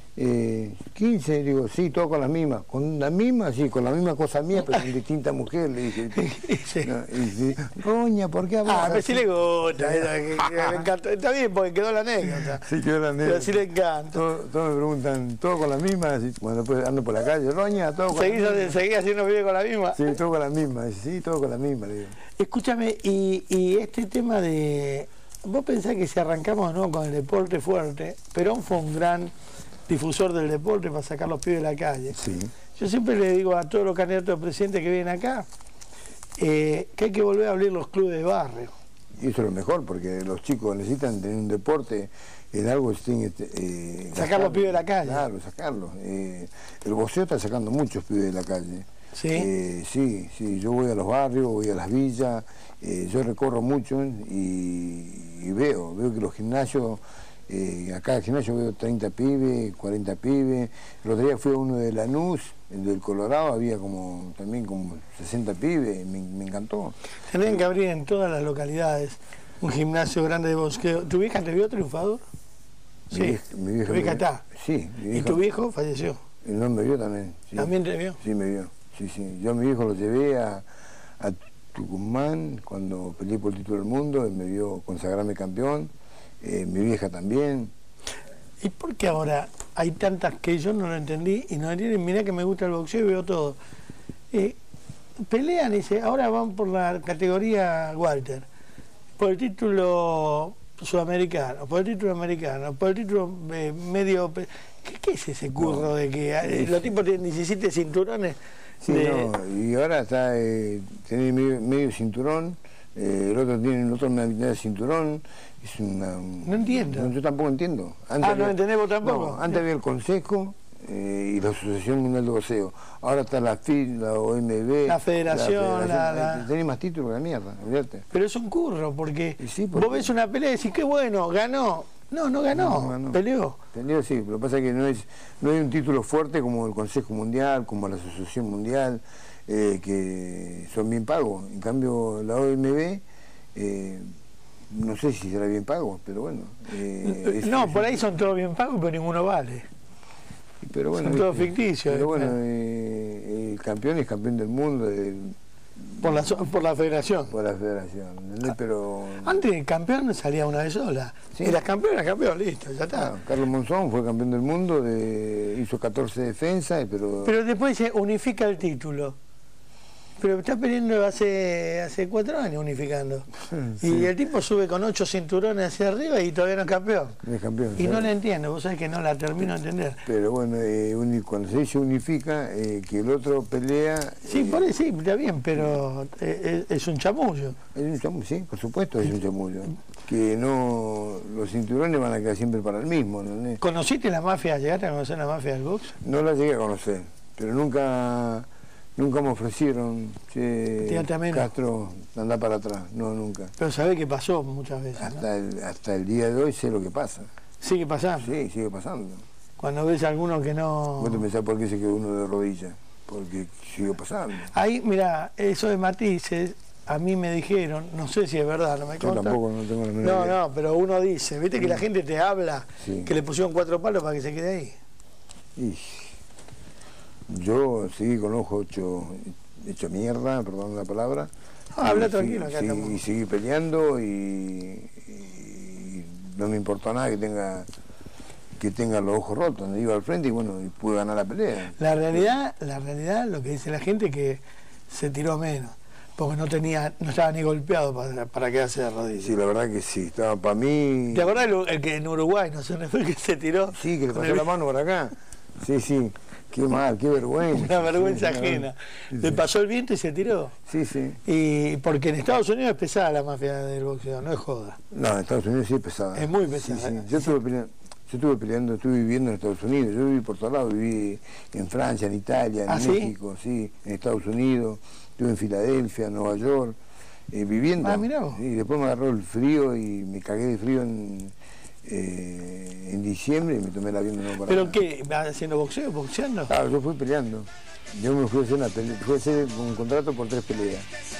15, digo, sí, todos con las mismas. ¿Con la misma? Sí, con la misma cosa mía, pero con distintas mujeres, le dije. Sí. Roña, ¿por qué hablas? Pero sí le gusta, me encantó. Está bien, porque quedó la anécdota. Sí, quedó la anécdota. Pero sí le encanta. Todos me preguntan, ¿todo con la misma? Bueno, después ando por la calle, Roña, todo con la misma. ¿Seguís haciendo video con la misma? Sí, todo con la misma. Sí, todo con la misma, le digo. Escúchame, y este tema de... Vos pensás que si arrancamos no con el deporte fuerte, Perón fue un gran difusor del deporte para sacar los pibes de la calle. Sí. Yo siempre le digo a todos los candidatos a presidente que vienen acá que hay que volver a abrir los clubes de barrio. Y eso es lo mejor, porque los chicos necesitan tener un deporte en algo que tienen sacar los pibes de la calle. Claro, sacarlos. El boxeo está sacando muchos pibes de la calle. ¿Sí? Sí, yo voy a los barrios, voy a las villas, yo recorro mucho y veo que los gimnasios, acá en el gimnasio veo 30 pibes, 40 pibes. El otro día fui a uno de Lanús, el del Colorado, había también como 60 pibes, me encantó. Tendrían que abrir en todas las localidades un gimnasio grande de boxeo. ¿Tu vieja te vio triunfador? Sí, mi vieja tu vieja está. Sí, mi vieja. ¿Y tu viejo falleció? No, me vio también. Sí. ¿También te vio? Sí, me vio. Sí. Yo a mi viejo lo llevé a Tucumán cuando peleé por el título del mundo, él me vio consagrarme campeón, mi vieja también. ¿Y por qué ahora hay tantas que yo no lo entendí y no entienden? Mirá que me gusta el boxeo y veo todo. Pelean y ahora van por la categoría Walter, por el título sudamericano, por el título americano, por el título medio... ¿Qué es ese curro de que los tipos tienen 17 cinturones? Sí, y ahora está tiene medio cinturón, el otro tiene una mitad de cinturón. Es no entiendo. Yo tampoco entiendo. ¿No entendés vos tampoco? No, antes había el Consejo y la Asociación Mundial de Boxeo. Ahora está la FID, la OMB. La Federación. Tenés más títulos que la mierda, olvídate. Pero es un curro, porque vos ves una pelea y decís, qué bueno, ganó. No ganó. Peleó. Peleó, sí, pero lo que pasa es que no hay un título fuerte como el Consejo Mundial, como la Asociación Mundial, que son bien pagos. En cambio, la OMB, no sé si será bien pago, pero bueno. Por ahí son todos bien pagos, pero ninguno vale. Pero bueno, son todos ficticios. Pero bueno, el campeón es campeón del mundo. Por la federación. Por la federación, ¿entendés? Pero... Antes el campeón salía una vez sola. Sí. Eras campeón, listo, ya está. Carlos Monzón fue campeón del mundo, hizo 14 defensas, pero después se unifica el título. Pero está peleando hace 4 años unificando. Sí. Y el tipo sube con 8 cinturones hacia arriba y todavía no es campeón. No es campeón. Y ¿sabes? No la entiendo, vos sabés que no la termino de entender. Pero bueno, cuando se dice unifica, que el otro pelea... Sí, por ahí sí, está bien, pero es un chamullo. Es un chamullo, sí, por supuesto es un chamullo. Que no, los cinturones van a quedar siempre para el mismo, ¿no? ¿Conociste la mafia? ¿Llegaste a conocer la mafia del box? No la llegué a conocer, pero nunca Nunca me ofrecieron, che, Tirate a menos. Castro, anda para atrás. No, nunca. Pero sabés que pasó muchas veces, ¿no? Hasta el día de hoy sé lo que pasa. Sigue pasando. Sí, sigue pasando. Cuando ves a alguno que no... ¿Vos te pensás por qué se quedó uno de rodillas? Porque sigue pasando. Ahí, mira, eso de matices, a mí me dijeron, no sé si es verdad, no me Yo consta. tampoco no tengo la menor No, idea. no, pero uno dice, viste que la gente te habla, Sí. que le pusieron 4 palos para que se quede ahí. Y yo seguí con los ojos hecho mierda, perdón la palabra. No, habla Y tranquilo, acá seguí, estamos. y seguí peleando y no me importó nada que tenga los ojos rotos. Me iba al frente y bueno, y pude ganar la pelea. La realidad, lo que dice la gente es que se tiró menos, porque no estaba ni golpeado para quedarse de rodillas. Sí, la verdad que sí, estaba para mí. ¿Te acordás el que en Uruguay, no sé, fue el que se tiró? Sí, que le con pasó el- la mano por acá. Sí, sí. Qué mal, qué vergüenza. Una vergüenza Sí, ajena. sí, Le sí. pasó el viento y se tiró. Sí, sí. Y porque en Estados Unidos es pesada la mafia del boxeo, no es joda. No, en Estados Unidos sí es pesada. Es muy Sí, pesada. sí. Yo estuve peleando, estuve viviendo en Estados Unidos. Yo viví por todos lados, viví en Francia, en Italia, en ¿Ah, sí? México, sí, en Estados Unidos, estuve en Filadelfia, en Nueva York, viviendo. Ah, mirá vos. Y después me agarró el frío y me cagué de frío en diciembre y me tomé el avión de nuevo para ¿Pero acá. qué? ¿Va haciendo boxeo? ¿Boxeando? Claro, yo fui peleando. Yo me fui a hacer una pelea, fui a hacer un contrato por 3 peleas.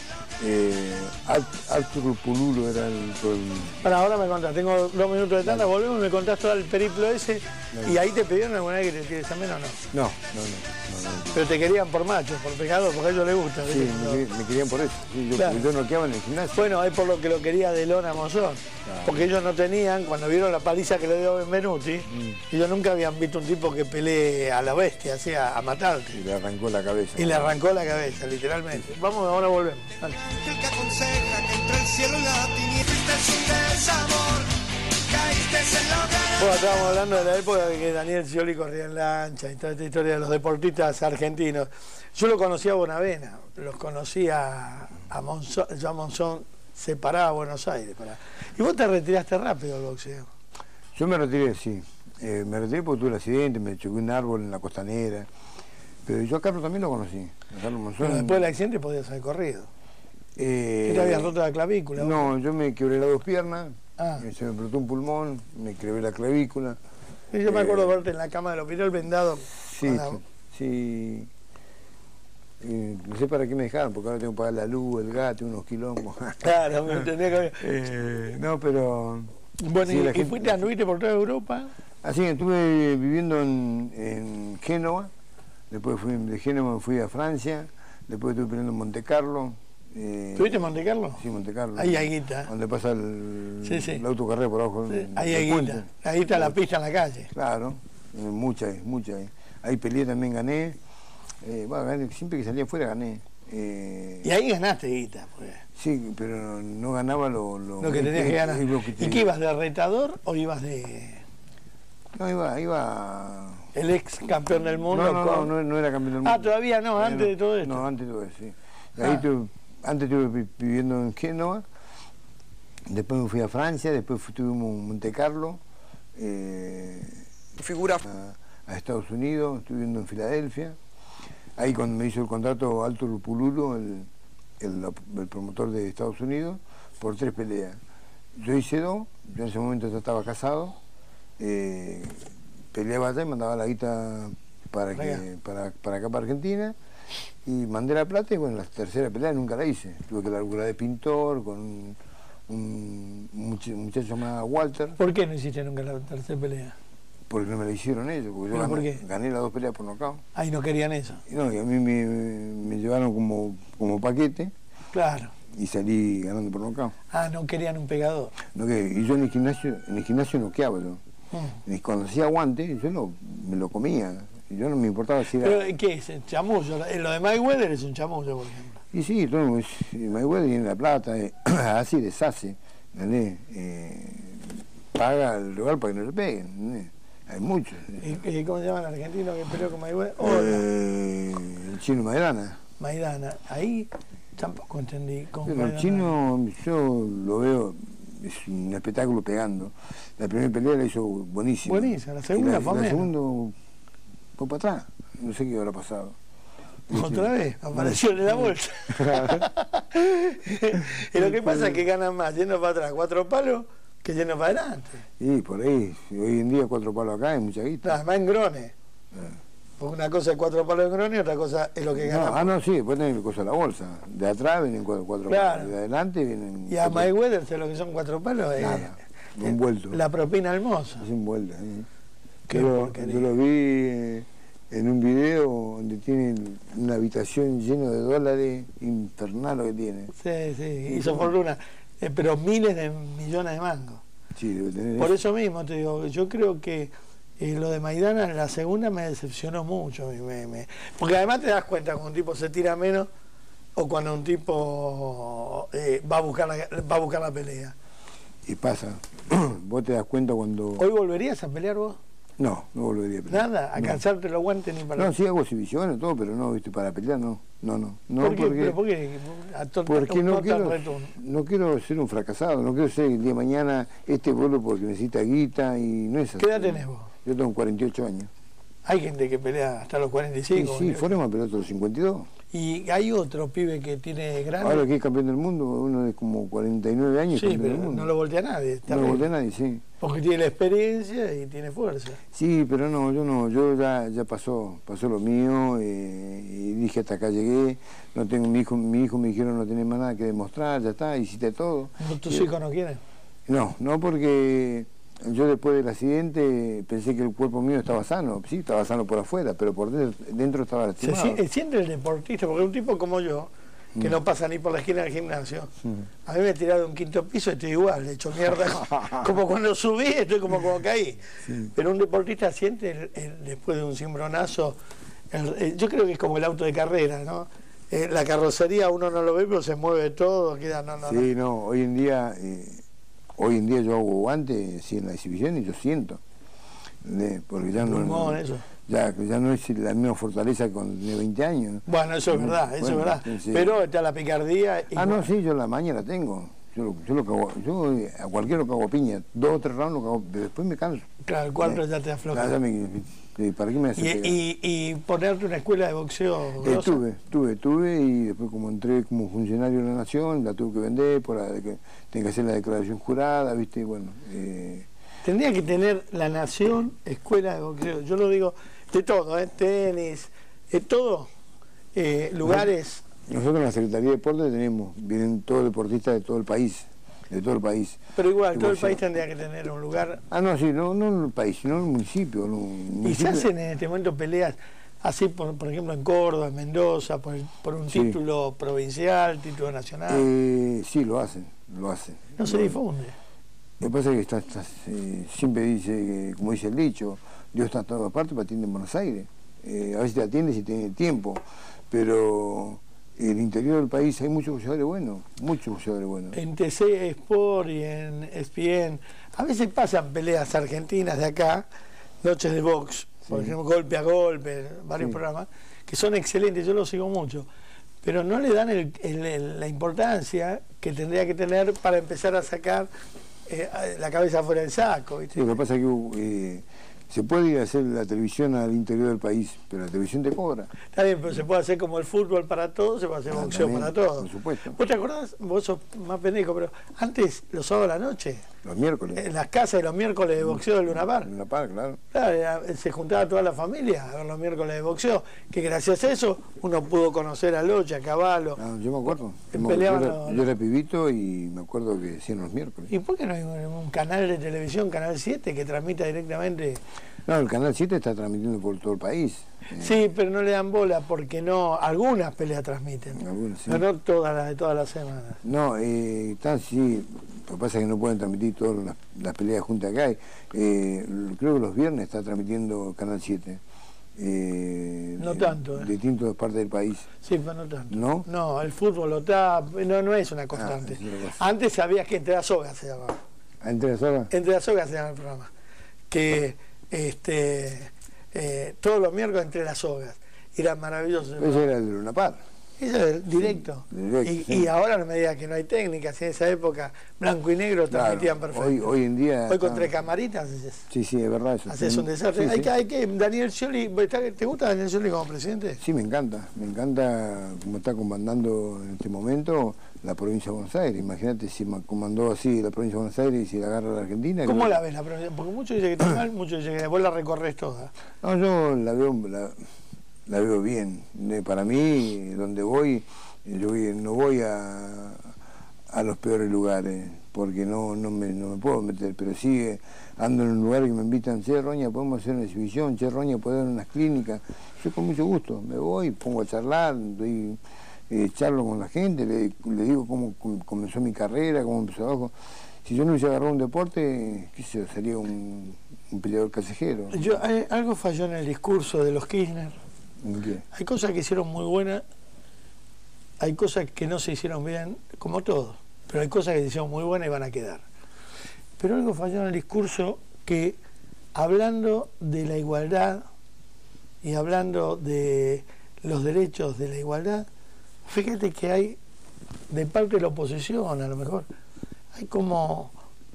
Arturo Pululo era el Para ahora me contás, tengo 2 minutos de tanda, volvemos y me contás todo el periplo ese. Y ahí te pidieron alguna vez que te tires a menos o no. No. Pero te querían por macho, por pecador, porque a ellos les gusta. Sí, ¿viste? me querían por eso. Sí, yo, Claro. yo noqueaba en el gimnasio. Bueno, es por lo que lo quería de Lona Monzón. Porque ellos no tenían, cuando vieron la paliza que le dio Benvenuti, ellos nunca habían visto un tipo que pelee a la bestia, así a matarte. Y le arrancó la cabeza. Y le arrancó la cabeza, literalmente. Vamos, ahora volvemos. Dale. Ángel que aconseja que entre el cielo y la tiniebla es un desamor, caíste en la hoguera. Bueno, estábamos hablando de la época de que Daniel Scioli corría en lancha y toda esta historia de los deportistas argentinos. Yo lo conocía a Bonavena, los conocía a Monzón, yo a Monzón se paraba a Buenos Aires. Y vos te retiraste rápido del boxeo. Yo me retiré, sí. Me retiré porque tuve el accidente, me choqué un árbol en la costanera. Pero yo a Carlos también lo conocí. A Carlos Monzón. Pero después del accidente podías haber corrido. ¿Qué te habías roto la clavícula? vos? No, yo me quebré las 2 piernas, Ah. se me explotó un pulmón, me quebré la clavícula. Y yo me acuerdo verte en la cama del hospital vendado. Sí, con la- sí. No sé para qué me dejaron, porque ahora tengo que pagar la luz, el gato, unos quilombos. Claro, me entendés que... No, pero... Bueno, sí, y la gente- fuiste, anduviste por toda Europa. Así que estuve viviendo en Génova, después de Génova me fui a Francia, después estuve peleando en Monte Carlo. ¿Estuviste en Monte Carlo? Sí, Monte Carlo. Ahí hay guita. Donde pasa el, Sí, sí. la autocarrera por abajo. Sí, del ahí hay puente. guita. Ahí está la pista en la calle. Claro, mucha. Ahí peleé también, gané. Gané. Siempre que salía afuera gané. Y ahí ganaste guita. Pues. Sí, pero no ganaba lo Lo que tenías que ganar. lo que ¿Y qué ibas, de retador o ibas de No, iba... el ex campeón del mundo? No era campeón del mundo. Ah, todavía no, antes de todo esto. No, antes de todo eso, sí. Ahí antes estuve viviendo en Génova, después me fui a Francia, después estuvimos en Monte Carlo, Figura a Estados Unidos, estuve viviendo en Filadelfia. Ahí cuando me hizo el contrato Arturo Pululo, el promotor de Estados Unidos, por 3 peleas. Yo hice 2, yo en ese momento ya estaba casado, peleaba allá y mandaba la guita para acá, para Argentina, y mandé la plata y bueno, la tercera pelea nunca la hice. Tuve que laburar de pintor con un muchacho llamado Walter, ¿Por qué no hiciste nunca la tercera pelea? porque no me la hicieron ellos, porque yo ¿Pero por qué? gané las 2 peleas por nocaut. Ahí no querían eso. Y no, y a mí me llevaron como paquete Claro. y salí ganando por nocaut. Ah, no querían un pegador. Y yo en el gimnasio noqueaba yo. Y cuando hacía guante, yo me lo comía. Y yo no me importaba si era... ¿Pero qué es? ¿Chamullo? Lo de Mayweather es un chamullo, por ejemplo. Y sí, todo, Mayweather tiene la plata, así deshace, ¿entendés? Paga el rival para que no le peguen, ¿entendés? Hay muchos. ¿Y cómo se llama el argentino que peleó con Mayweather? El chino Maidana. Maidana. Ahí tampoco entendí cómo Pero el Maidana. chino, yo lo veo, es un espectáculo pegando. La primera pelea la hizo buenísima. Buenísima, la segunda y fue la menos. segunda fue para atrás. No sé qué habrá pasado. Otra vez, apareció en la bolsa. Y lo que pasa es que ganan más yendo para atrás 4 palos que yendo para adelante. Y por ahí, hoy en día 4 palos acá es mucha guita. Además en grones. Porque una cosa es 4 palos en grones y otra cosa es lo que gana. No, sí, después tenés cosas de la bolsa. De atrás vienen 4 Claro. palos, de adelante vienen... Y a Mayweather, ¿sabes lo que son 4 palos? Nada, envuelto. La propina al mozo. Es envuelta. Qué porquería. Yo lo vi en un video donde tienen una habitación llena de dólares, infernal lo que tiene. Sí, hizo fortuna. Pero miles de millones de mangos. Sí, debe tener Por eso. eso mismo te digo, yo creo que lo de Maidana en la segunda me decepcionó mucho. Porque además te das cuenta cuando un tipo se tira menos o cuando un tipo va a buscar la pelea. Y pasa. Vos te das cuenta cuando... ¿Hoy volverías a pelear vos? No volvería a pelear. Nada, a No. cansarte los guantes ni para... No, sí hago exhibiciones, todo, pero no, viste, para pelear no. No, ¿Por qué? porque... ¿Pero por qué? Porque no retorno. quiero ser un fracasado, no quiero ser el día de mañana este pueblo porque necesita guita y no es así. ¿Qué edad tenés vos? Yo tengo 48 años. Hay gente que pelea hasta los 45. Sí, Foreman peleó hasta los 52. Y hay otro pibe que tiene grande. Ahora que es campeón del mundo, uno de como 49 años. Sí, campeón pero del mundo. no lo voltea nadie. Está No lo bien. voltea nadie, sí. Porque tiene la experiencia y tiene fuerza. Sí, pero yo ya pasó lo mío y dije hasta acá llegué, no tengo mi hijo me dijeron no tenés más nada que demostrar, ya está, hiciste todo. ¿Tus hijos no quieren? No porque yo después del accidente pensé que el cuerpo mío estaba sano, sí, estaba sano por afuera, pero por dentro estaba lastimado. Siente el deportista, porque un tipo como yo, que no pasa ni por la esquina del gimnasio, a mí me he tirado de un 5.º piso y estoy igual, he hecho mierda, como cuando subí, estoy como cuando caí. Sí. Pero un deportista siente después de un cimbronazo, yo creo que es como el auto de carrera, ¿no? La carrocería uno no lo ve, pero se mueve todo, queda... Sí, no, hoy en día yo hago guantes sí, en la exhibición y yo siento, porque ya Pulmón, eso. Ya no es la misma fortaleza que cuando tenía 20 años. Bueno, eso es verdad, eso es verdad. Sí. Pero está la picardía... y No, sí, yo la maña la tengo. Yo a cualquiera lo cago a piña, 2 o 3 rounds lo cago, pero después me canso. Claro, el 4 ya te afloja. ¿Para qué me hace pegar? Y ponerte una escuela de boxeo grosa. Tuve y después como entré como funcionario de la Nación, la tuve que vender, tengo que hacer la declaración jurada, ¿viste? Bueno, Tendría que tener la Nación escuela de boxeo. Yo lo digo de todo, tenis, de todo, lugares. Nosotros en la Secretaría de Deportes vienen todos deportistas de todo el país. Pero igual, de todo el boxeo. país tendría que tener un lugar. No, sí, no en el país, sino en el municipio. Y se hacen en este momento peleas así, por ejemplo, en Córdoba, en Mendoza, por un Sí. título provincial, título nacional. Sí, lo hacen. No se difunde. Lo que pasa es que siempre dice, como dice el dicho, Dios está en todas partes, pero atiende en Buenos Aires. A veces te atiende si tiene tiempo, pero en el interior del país hay muchos boxeadores buenos, En TC Sport y en ESPN, a veces pasan peleas argentinas de acá, noches de box, por ejemplo, golpe a golpe, varios programas, que son excelentes, yo los sigo mucho, pero no le dan la importancia que tendría que tener para empezar a sacar la cabeza fuera del saco, ¿viste? Sí, lo que pasa es que se puede ir a hacer la televisión al interior del país, pero la televisión te cobra. Está bien, pero se puede hacer como el fútbol para todos, se puede hacer boxeo también, para todos. por supuesto. ¿Vos te acordás? Vos sos más pendejo, pero antes, los sábados a la noche, Los miércoles. en las casas de los miércoles de boxeo del Luna Park, En La Paz, claro. claro, se juntaba toda la familia a ver los miércoles de boxeo, que gracias a eso uno pudo conocer a Locha, a Caballo. Yo me acuerdo. Peleaban Yo era pibito y me acuerdo que hacían los miércoles. ¿Y por qué no hay un canal de televisión, Canal 7, que transmita directamente? No, el Canal 7 está transmitiendo por todo el país. Sí, pero no le dan bola porque no, algunas peleas transmiten, Algunas, sí. pero no todas las de todas las semanas. No, están sí, lo que pasa es que no pueden transmitir todas las peleas juntas que hay. Creo que los viernes está transmitiendo Canal 7. No tanto, Distintas partes del país. Sí, pero no tanto. ¿No? No, el fútbol lo está, no es una constante. es otra cosa. Antes sabías que Entre las Sogas se llamaba. ¿Entre las horas? Entre las Sogas se llama el programa. Que todos los miércoles Entre las Sogas. Era maravilloso. Ese era el de Luna Park. Eso es directo. Y ahora no me digas que no hay técnicas, en esa época blanco y negro transmitían perfecto. Hoy en día... Hoy con 3 camaritas sí, es verdad eso. Haces un desastre. Sí, hay que Daniel Scioli, ¿te gusta Daniel Scioli como presidente? Sí, me encanta como está comandando en este momento la provincia de Buenos Aires. Imagínate si comandó así la provincia de Buenos Aires y si la agarra la Argentina. ¿Cómo la ves la provincia? Porque muchos dicen que está mal, muchos dicen que vos la recorres toda. No, yo la veo bien. Para mí, donde voy, no voy a los peores lugares, porque no me puedo meter, pero sí ando en un lugar que me invitan, che, Roña, podemos hacer una exhibición, che, Roña, podemos dar unas clínicas. Yo con mucho gusto me voy, pongo a charlar, charlo con la gente, le digo cómo comenzó mi carrera, cómo empezó abajo. Si yo no hubiese agarrado un deporte, qué sé yo, sería un peleador callejero. Algo falló en el discurso de los Kirchner. ¿Qué? Hay cosas que hicieron muy buenas, hay cosas que no se hicieron bien, como todo, pero hay cosas que se hicieron muy buenas y van a quedar. Pero algo falló en el discurso que, hablando de la igualdad y hablando de los derechos de la igualdad, fíjate que hay, de parte de la oposición a lo mejor, hay como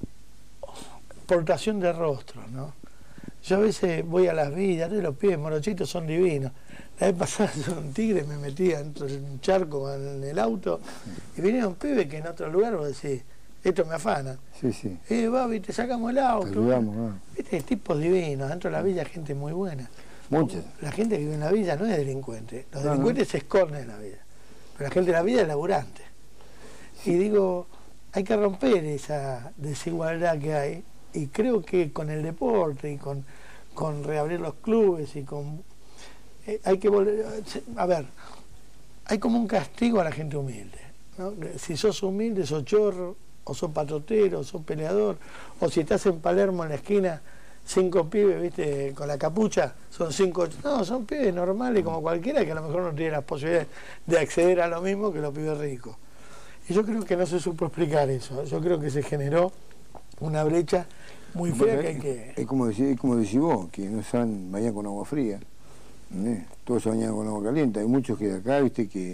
portación de rostros, ¿no? Yo a veces voy a las villas, los pibes morochitos son divinos. La vez pasada un tigre me metía dentro de un charco en el auto y vinieron pibes que en otro lugar vos decís, esto me afana. Sí. Babi, te sacamos el auto. Ayudamos, Viste, tipos divinos, dentro de la villa gente muy buena. Muchas. La gente que vive en la villa no es delincuente, los delincuentes se esconden en la villa, pero la gente de la villa es laburante. Y digo, hay que romper esa desigualdad que hay, y creo que con el deporte y con reabrir los clubes y con... hay que volver... A ver, hay como un castigo a la gente humilde, ¿no? Si sos humilde, sos chorro, o sos patrotero, o sos peleador, o si estás en Palermo en la esquina, 5 pibes, viste, con la capucha, son 5... No, son pibes normales como cualquiera que a lo mejor no tiene las posibilidades de acceder a lo mismo que los pibes ricos. Y yo creo que no se supo explicar eso. Yo creo que se generó una brecha muy fea que hay que... Es como decís vos, que no se bañan con agua fría. Todos se bañan con agua caliente. Hay muchos que de acá, viste, que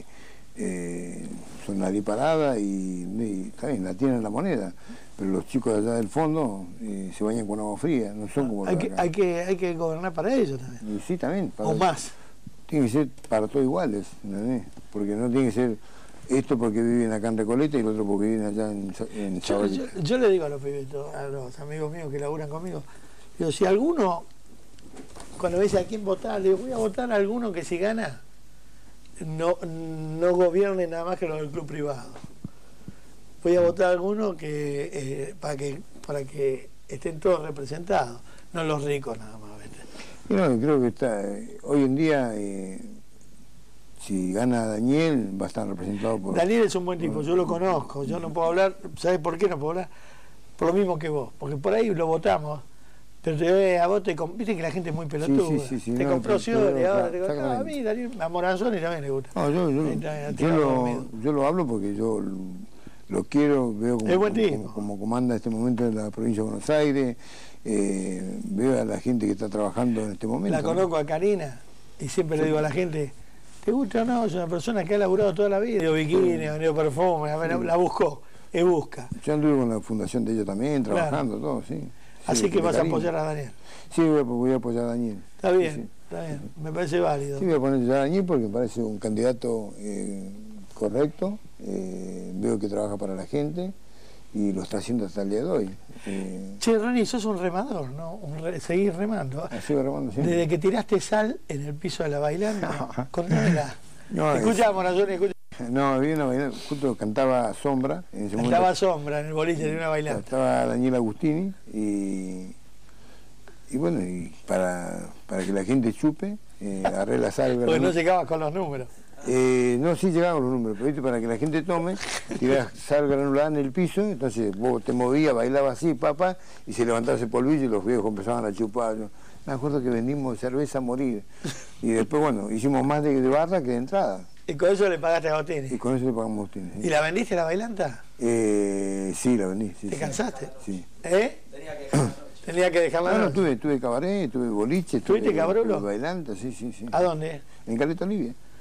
son nariz parada y también la tienen la moneda. Pero los chicos de allá del fondo se bañan con agua fría, no son como los de acá. Hay que gobernar para ellos también. Y sí, también. O más. Tiene que ser para todos iguales, ¿entendés? Porque no tiene que ser esto porque viven acá en Recoleta y el otro porque viven allá en Chavalita. Yo le digo a los pibetos, a los amigos míos que laburan conmigo, digo, si alguno, cuando me dice a quién votar, le digo, voy a votar a alguno que si gana, no gobierne nada más que los del club privado. Voy a votar a alguno que para que estén todos representados, no los ricos nada más. ¿Viste? No, creo que está hoy en día, si gana Daniel, va a estar representado por... Daniel es un buen tipo, yo lo conozco, yo no puedo hablar, ¿sabes por qué no puedo hablar? Por lo mismo que vos, porque por ahí lo votamos, pero a vos viste que la gente es muy pelotuda, sí, te compró Scioli, ahora te compró a mí, Daniel, a Moranzoni también le gusta. No, yo lo hablo porque yo lo quiero, veo como comanda en este momento en la provincia de Buenos Aires, veo a la gente que está trabajando en este momento. La conozco a Karina y siempre le digo a la gente, ¿te gusta o no? Es una persona que ha laburado toda la vida, bikini, vendido perfume, la buscó, busca. Yo anduve con la fundación de ella también, trabajando, todo, sí. Así que vas a apoyar a Daniel. Sí, voy a apoyar a Daniel. Está bien, está bien, me parece válido. Sí, voy a poner a Daniel porque me parece un candidato correcto, veo que trabaja para la gente y lo está haciendo hasta el día de hoy. Che, Ronnie, sos un remador, ¿no? Seguís remando. Sigo remando siempre. Desde que tiraste sal en el piso de la bailanta, contámela. Escucha, Morazoni, escucha. No, había una bailanta, justo cantaba Sombra. Cantaba Sombra en el boliche de una bailanta. Estaba Daniel Agustini y bueno, y para que la gente chupe, agarré la sal. Porque no llegabas con los números. No, sí llegaban los números, pero ¿viste? Para que la gente tome, tirás sal granulada en el piso, entonces vos te movías, bailabas así, papá, y se levantaba ese polvillo y los viejos empezaban a chupar. Me acuerdo que vendimos cerveza a morir. Y después, bueno, hicimos más de barra que de entrada. ¿Y con eso le pagaste a Agostini? Y con eso le pagamos a Agostini. ¿Sí? ¿Y la vendiste la bailanta? Sí, la vendí. Sí, ¿Te cansaste? Sí. Tenía que dejarla. Bueno, tuve cabaret, tuve boliche. ¿Tuviste Cabrolo? Tuve bailanta, sí. ¿A dónde? En Caleta Olivia.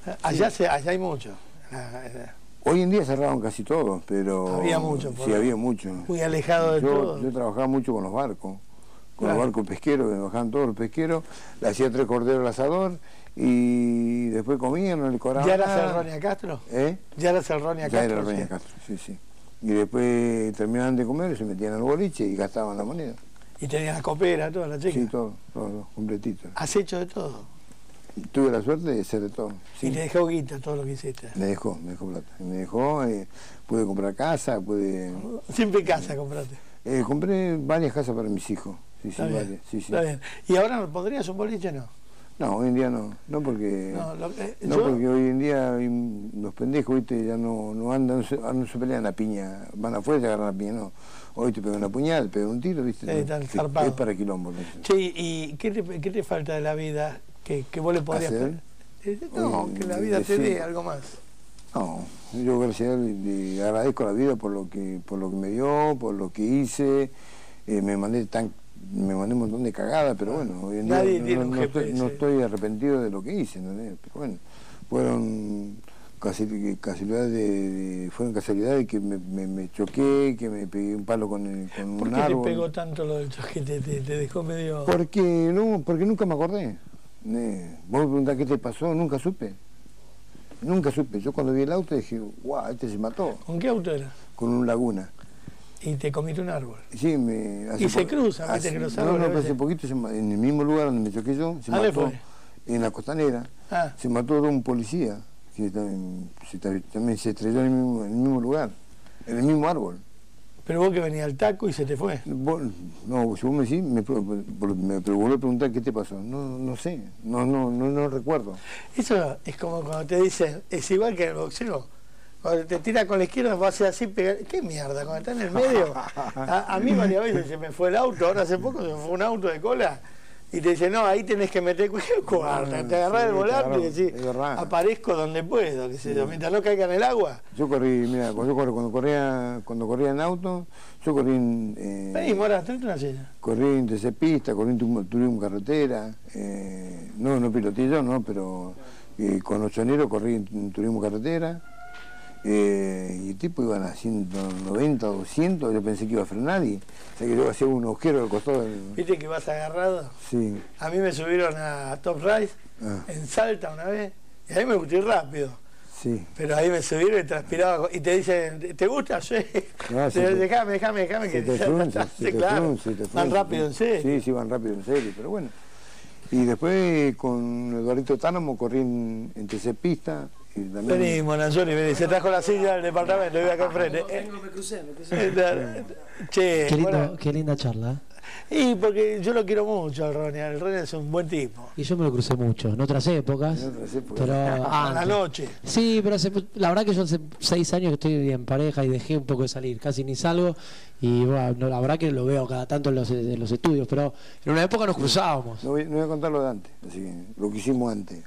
Allá, allá hay mucho. Hoy en día cerraron casi todos, pero... Había mucho. Sí, había mucho. Muy alejado de todo. Yo trabajaba mucho con los barcos. Con Claro. los barcos pesqueros, que bajaban todos los pesqueros, le hacía 3 corderos al asador y después comían, no le cobraban ¿Ya eras nada. el Ronia Castro? ¿Eh? ¿Ya eras el Ronia Ya Castro? era el Ronia Sí. Castro, sí, sí. Y después terminaban de comer, se metían al boliche y gastaban la moneda. Y tenías la copera, toda la chica. Sí, todo, completito. Has hecho de todo. Tuve la suerte de hacer de todo. Y Sí. te dejó guita todo lo que hiciste. Me dejó plata. Me dejó, pude comprar casa, Siempre casa compraste. compré varias casas para mis hijos. Sí, sí, Está bien, varias. Sí, sí. está bien. ¿Y ahora pondrías un boliche? No. No, hoy en día no. No porque... No, No, porque hoy en día los pendejos, viste, ya no andan, no se pelean a piña, van afuera y se agarran a piña, no. Hoy te pegan una puñalada, te pegan un tiro, viste. Sí, están zarpados. Es para quilombo. ¿No? Che, ¿y qué te falta de la vida que vos le podrías ¿Hacer? No, Oye, que la vida te decir- dé algo más. No, yo gracias a él le agradezco a la vida por lo que me dio, por lo que hice, me mandé un montón de cagadas, pero bueno, hoy en Nadie día tiene un GPS. no estoy arrepentido de lo que hice, ¿entendés? Pero bueno, fueron casualidades que me choqué, que me pegué un palo con ¿Por un qué te árbol. pegó tanto lo del choque? Te dejó medio... Porque nunca me acordé. Vos me preguntás qué te pasó, nunca supe. Nunca supe. Yo cuando vi el auto dije, guau, este se mató. ¿Con qué auto era? Con un Laguna. Y te comiste un árbol. Sí, Y se cruzan, viste que los árboles No, a pero hace veces- poquito, en el mismo lugar donde me choqué yo, se ¿Dónde mató. fue? En la costanera. Ah, Se mató de un policía, que también se estrelló en el mismo lugar, en el mismo árbol. pero vos que venía al taco y se te fue. No, si vos me decís, me volví a preguntar qué te pasó. No sé, no recuerdo. Eso es como cuando te dicen, es igual que el boxeo. Cuando te tira con la izquierda, vas a hacer así, pegar. ¿Qué mierda? Cuando está en el medio. A mí varias veces se me fue el auto, ahora hace poco se me fue un auto de cola. Y te dice, no, ahí tenés que meter cuarta. Te agarrás sí, el volante y te decís, agarrás, es verdad. aparezco donde puedo, qué sé yo, mientras no caiga en el agua. Yo corrí, mira, cuando corría en auto, yo corrí Vení, Mora, tráete una silla. corrí en TC-pista, corrí en turismo carretera, no piloteé yo, no, pero con los choneros corrí en turismo carretera, y el tipo iban a 190 o 200, yo pensé que iba a frenar y o sea que yo hacía un agujero al costado del... ¿Viste que vas agarrado? Sí, A mí me subieron a Top Rise en Salta una vez, y a mí me gustó ir rápido. sí. Pero ahí me subieron y transpiraba y te dicen, ¿te gusta? Sí. No, sí, Déjame que Se te frunce, sí, claro. Van rápido en serio. Sí, van rápido en serio, pero bueno. Y después con Eduardito Tánamo corrí en TC-pista. Y también... Vení, Monanzoni, vení, se trajo la silla del departamento, vive acá enfrente. Me crucé. Che, bueno, Qué linda charla. y porque yo lo quiero mucho al Ronnie es un buen tipo. Y yo me lo crucé mucho, en otras épocas. En otras épocas. Pero A la antes. noche. Sí, pero la verdad que yo hace 6 años que estoy en pareja y dejé un poco de salir, casi ni salgo. Y bueno, la verdad que lo veo cada tanto en los estudios, pero en una época nos cruzábamos. No voy a contar lo de antes, así que lo que hicimos antes.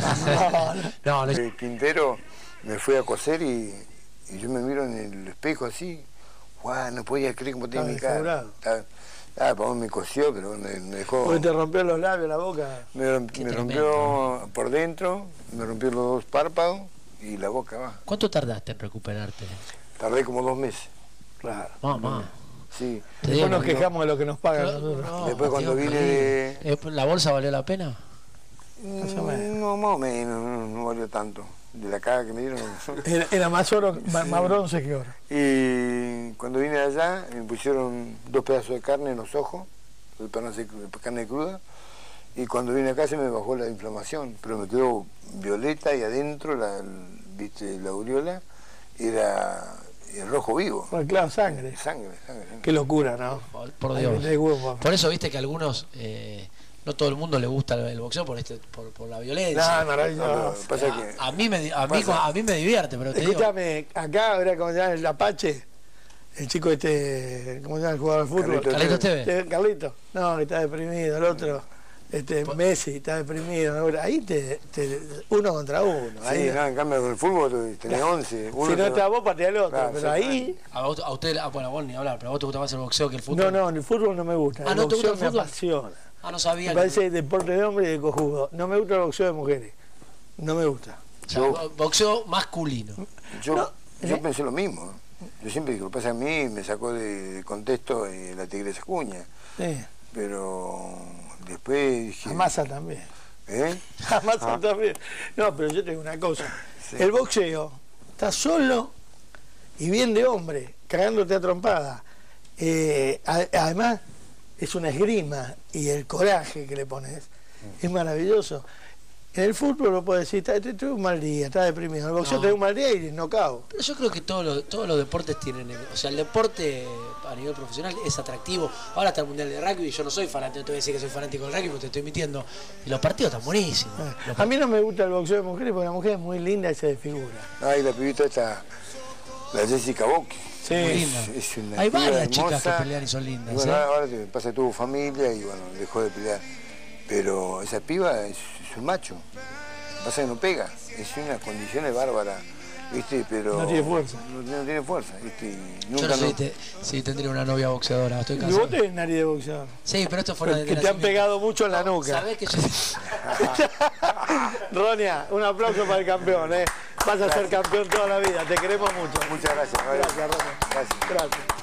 No, Quintero me fui a coser y yo me miro en el espejo así, guau, no podía creer cómo tenía mi cara. Para me cosió, pero bueno, me dejó... Porque te rompió los labios, la boca. Me tremendo. rompió por dentro, me rompió los 2 párpados y la boca va. ¿Cuánto tardaste en recuperarte? Tardé como 2 meses. Claro. Mamá. Sí. Te Después nos digo, quejamos de lo que nos pagan no, nosotros. no, Después cuando Dios, vine de... ¿La bolsa valió la pena? Más o menos. No, más o menos, no valió tanto. De la caga que me dieron. Era más oro, más bronce que oro. Y cuando vine de allá, me pusieron 2 pedazos de carne en los ojos, carne cruda, y cuando vine acá se me bajó la inflamación, pero me quedó violeta y adentro, viste, la aureola, era rojo vivo. Pues claro, sangre. Sangre. Qué locura, ¿no? Por Ay, Dios. me trae huevo. Por eso viste que a algunos, no todo el mundo le gusta el boxeo por la violencia. No, maravilloso. Pasa que... A mí me divierte, pero te digo. Escúchame, acá era como se llama el Apache, el chico ¿cómo se llama el jugador de fútbol? Carlitos Tevez. Carlito, no, que está deprimido, el otro, Messi, está deprimido. Ahí uno contra uno. Sí, Ahí, no, en cambio con el fútbol tenés 11. si no está vos, patea el otro, Claro, pero ahí... A usted, bueno, vos ni hablar, pero a vos te gusta más el boxeo que el fútbol. No, el fútbol no me gusta, Ah, el ¿no te boxeo gusta el me fútbol? apasiona. No sabía. Me parece deporte de hombre y de cojudo. No me gusta el boxeo de mujeres, no me gusta. O sea, boxeo masculino. Yo pensé lo mismo. Yo siempre digo, lo que pasa a mí me sacó de contexto la Tigresa Cuña. Sí. Pero después dije... A Massa también. ¿Eh? A Massa también. No, pero yo tengo una cosa. Sí. El boxeo está solo y bien de hombre, cagándote a trompada. Además, es una esgrima y el coraje que le pones es maravilloso. En el fútbol lo puedes decir, tuve un mal día, estás deprimido. En el boxeo No. tenés un mal día y knockout. Pero yo creo que todos los deportes tienen... O sea, el deporte a nivel profesional es atractivo. Ahora está el Mundial de Rugby, yo no soy fanático, no te voy a decir que soy fanático del rugby porque te estoy mintiendo. Y los partidos están buenísimos. A mí no me gusta el boxeo de mujeres porque la mujer es muy linda y se desfigura. Ay, la pibita está... La Jessica Bocchi. Sí. Muy linda. Es una Hay piba varias chicas que hermosa. pelean y son lindas. Y bueno, ¿eh? ahora pasa que tuvo familia y bueno, dejó de pelear. Pero esa piba es un macho. Pasa que no pega. Es una condición bárbara, ¿viste? Pero No tiene fuerza. No tiene fuerza, ¿viste? Y Yo nunca no sé si tendría una novia boxeadora, estoy Y cansado. vos tenés nariz de boxeador. Sí, pero esto fuera de Que te han nacimiento. pegado mucho en la nuca. ¿Sabés que yo... Ronia, un aplauso para el campeón, ¿eh? Vas a ser campeón toda la vida, te queremos mucho. Muchas gracias. Gracias, Ronia. Gracias. Gracias.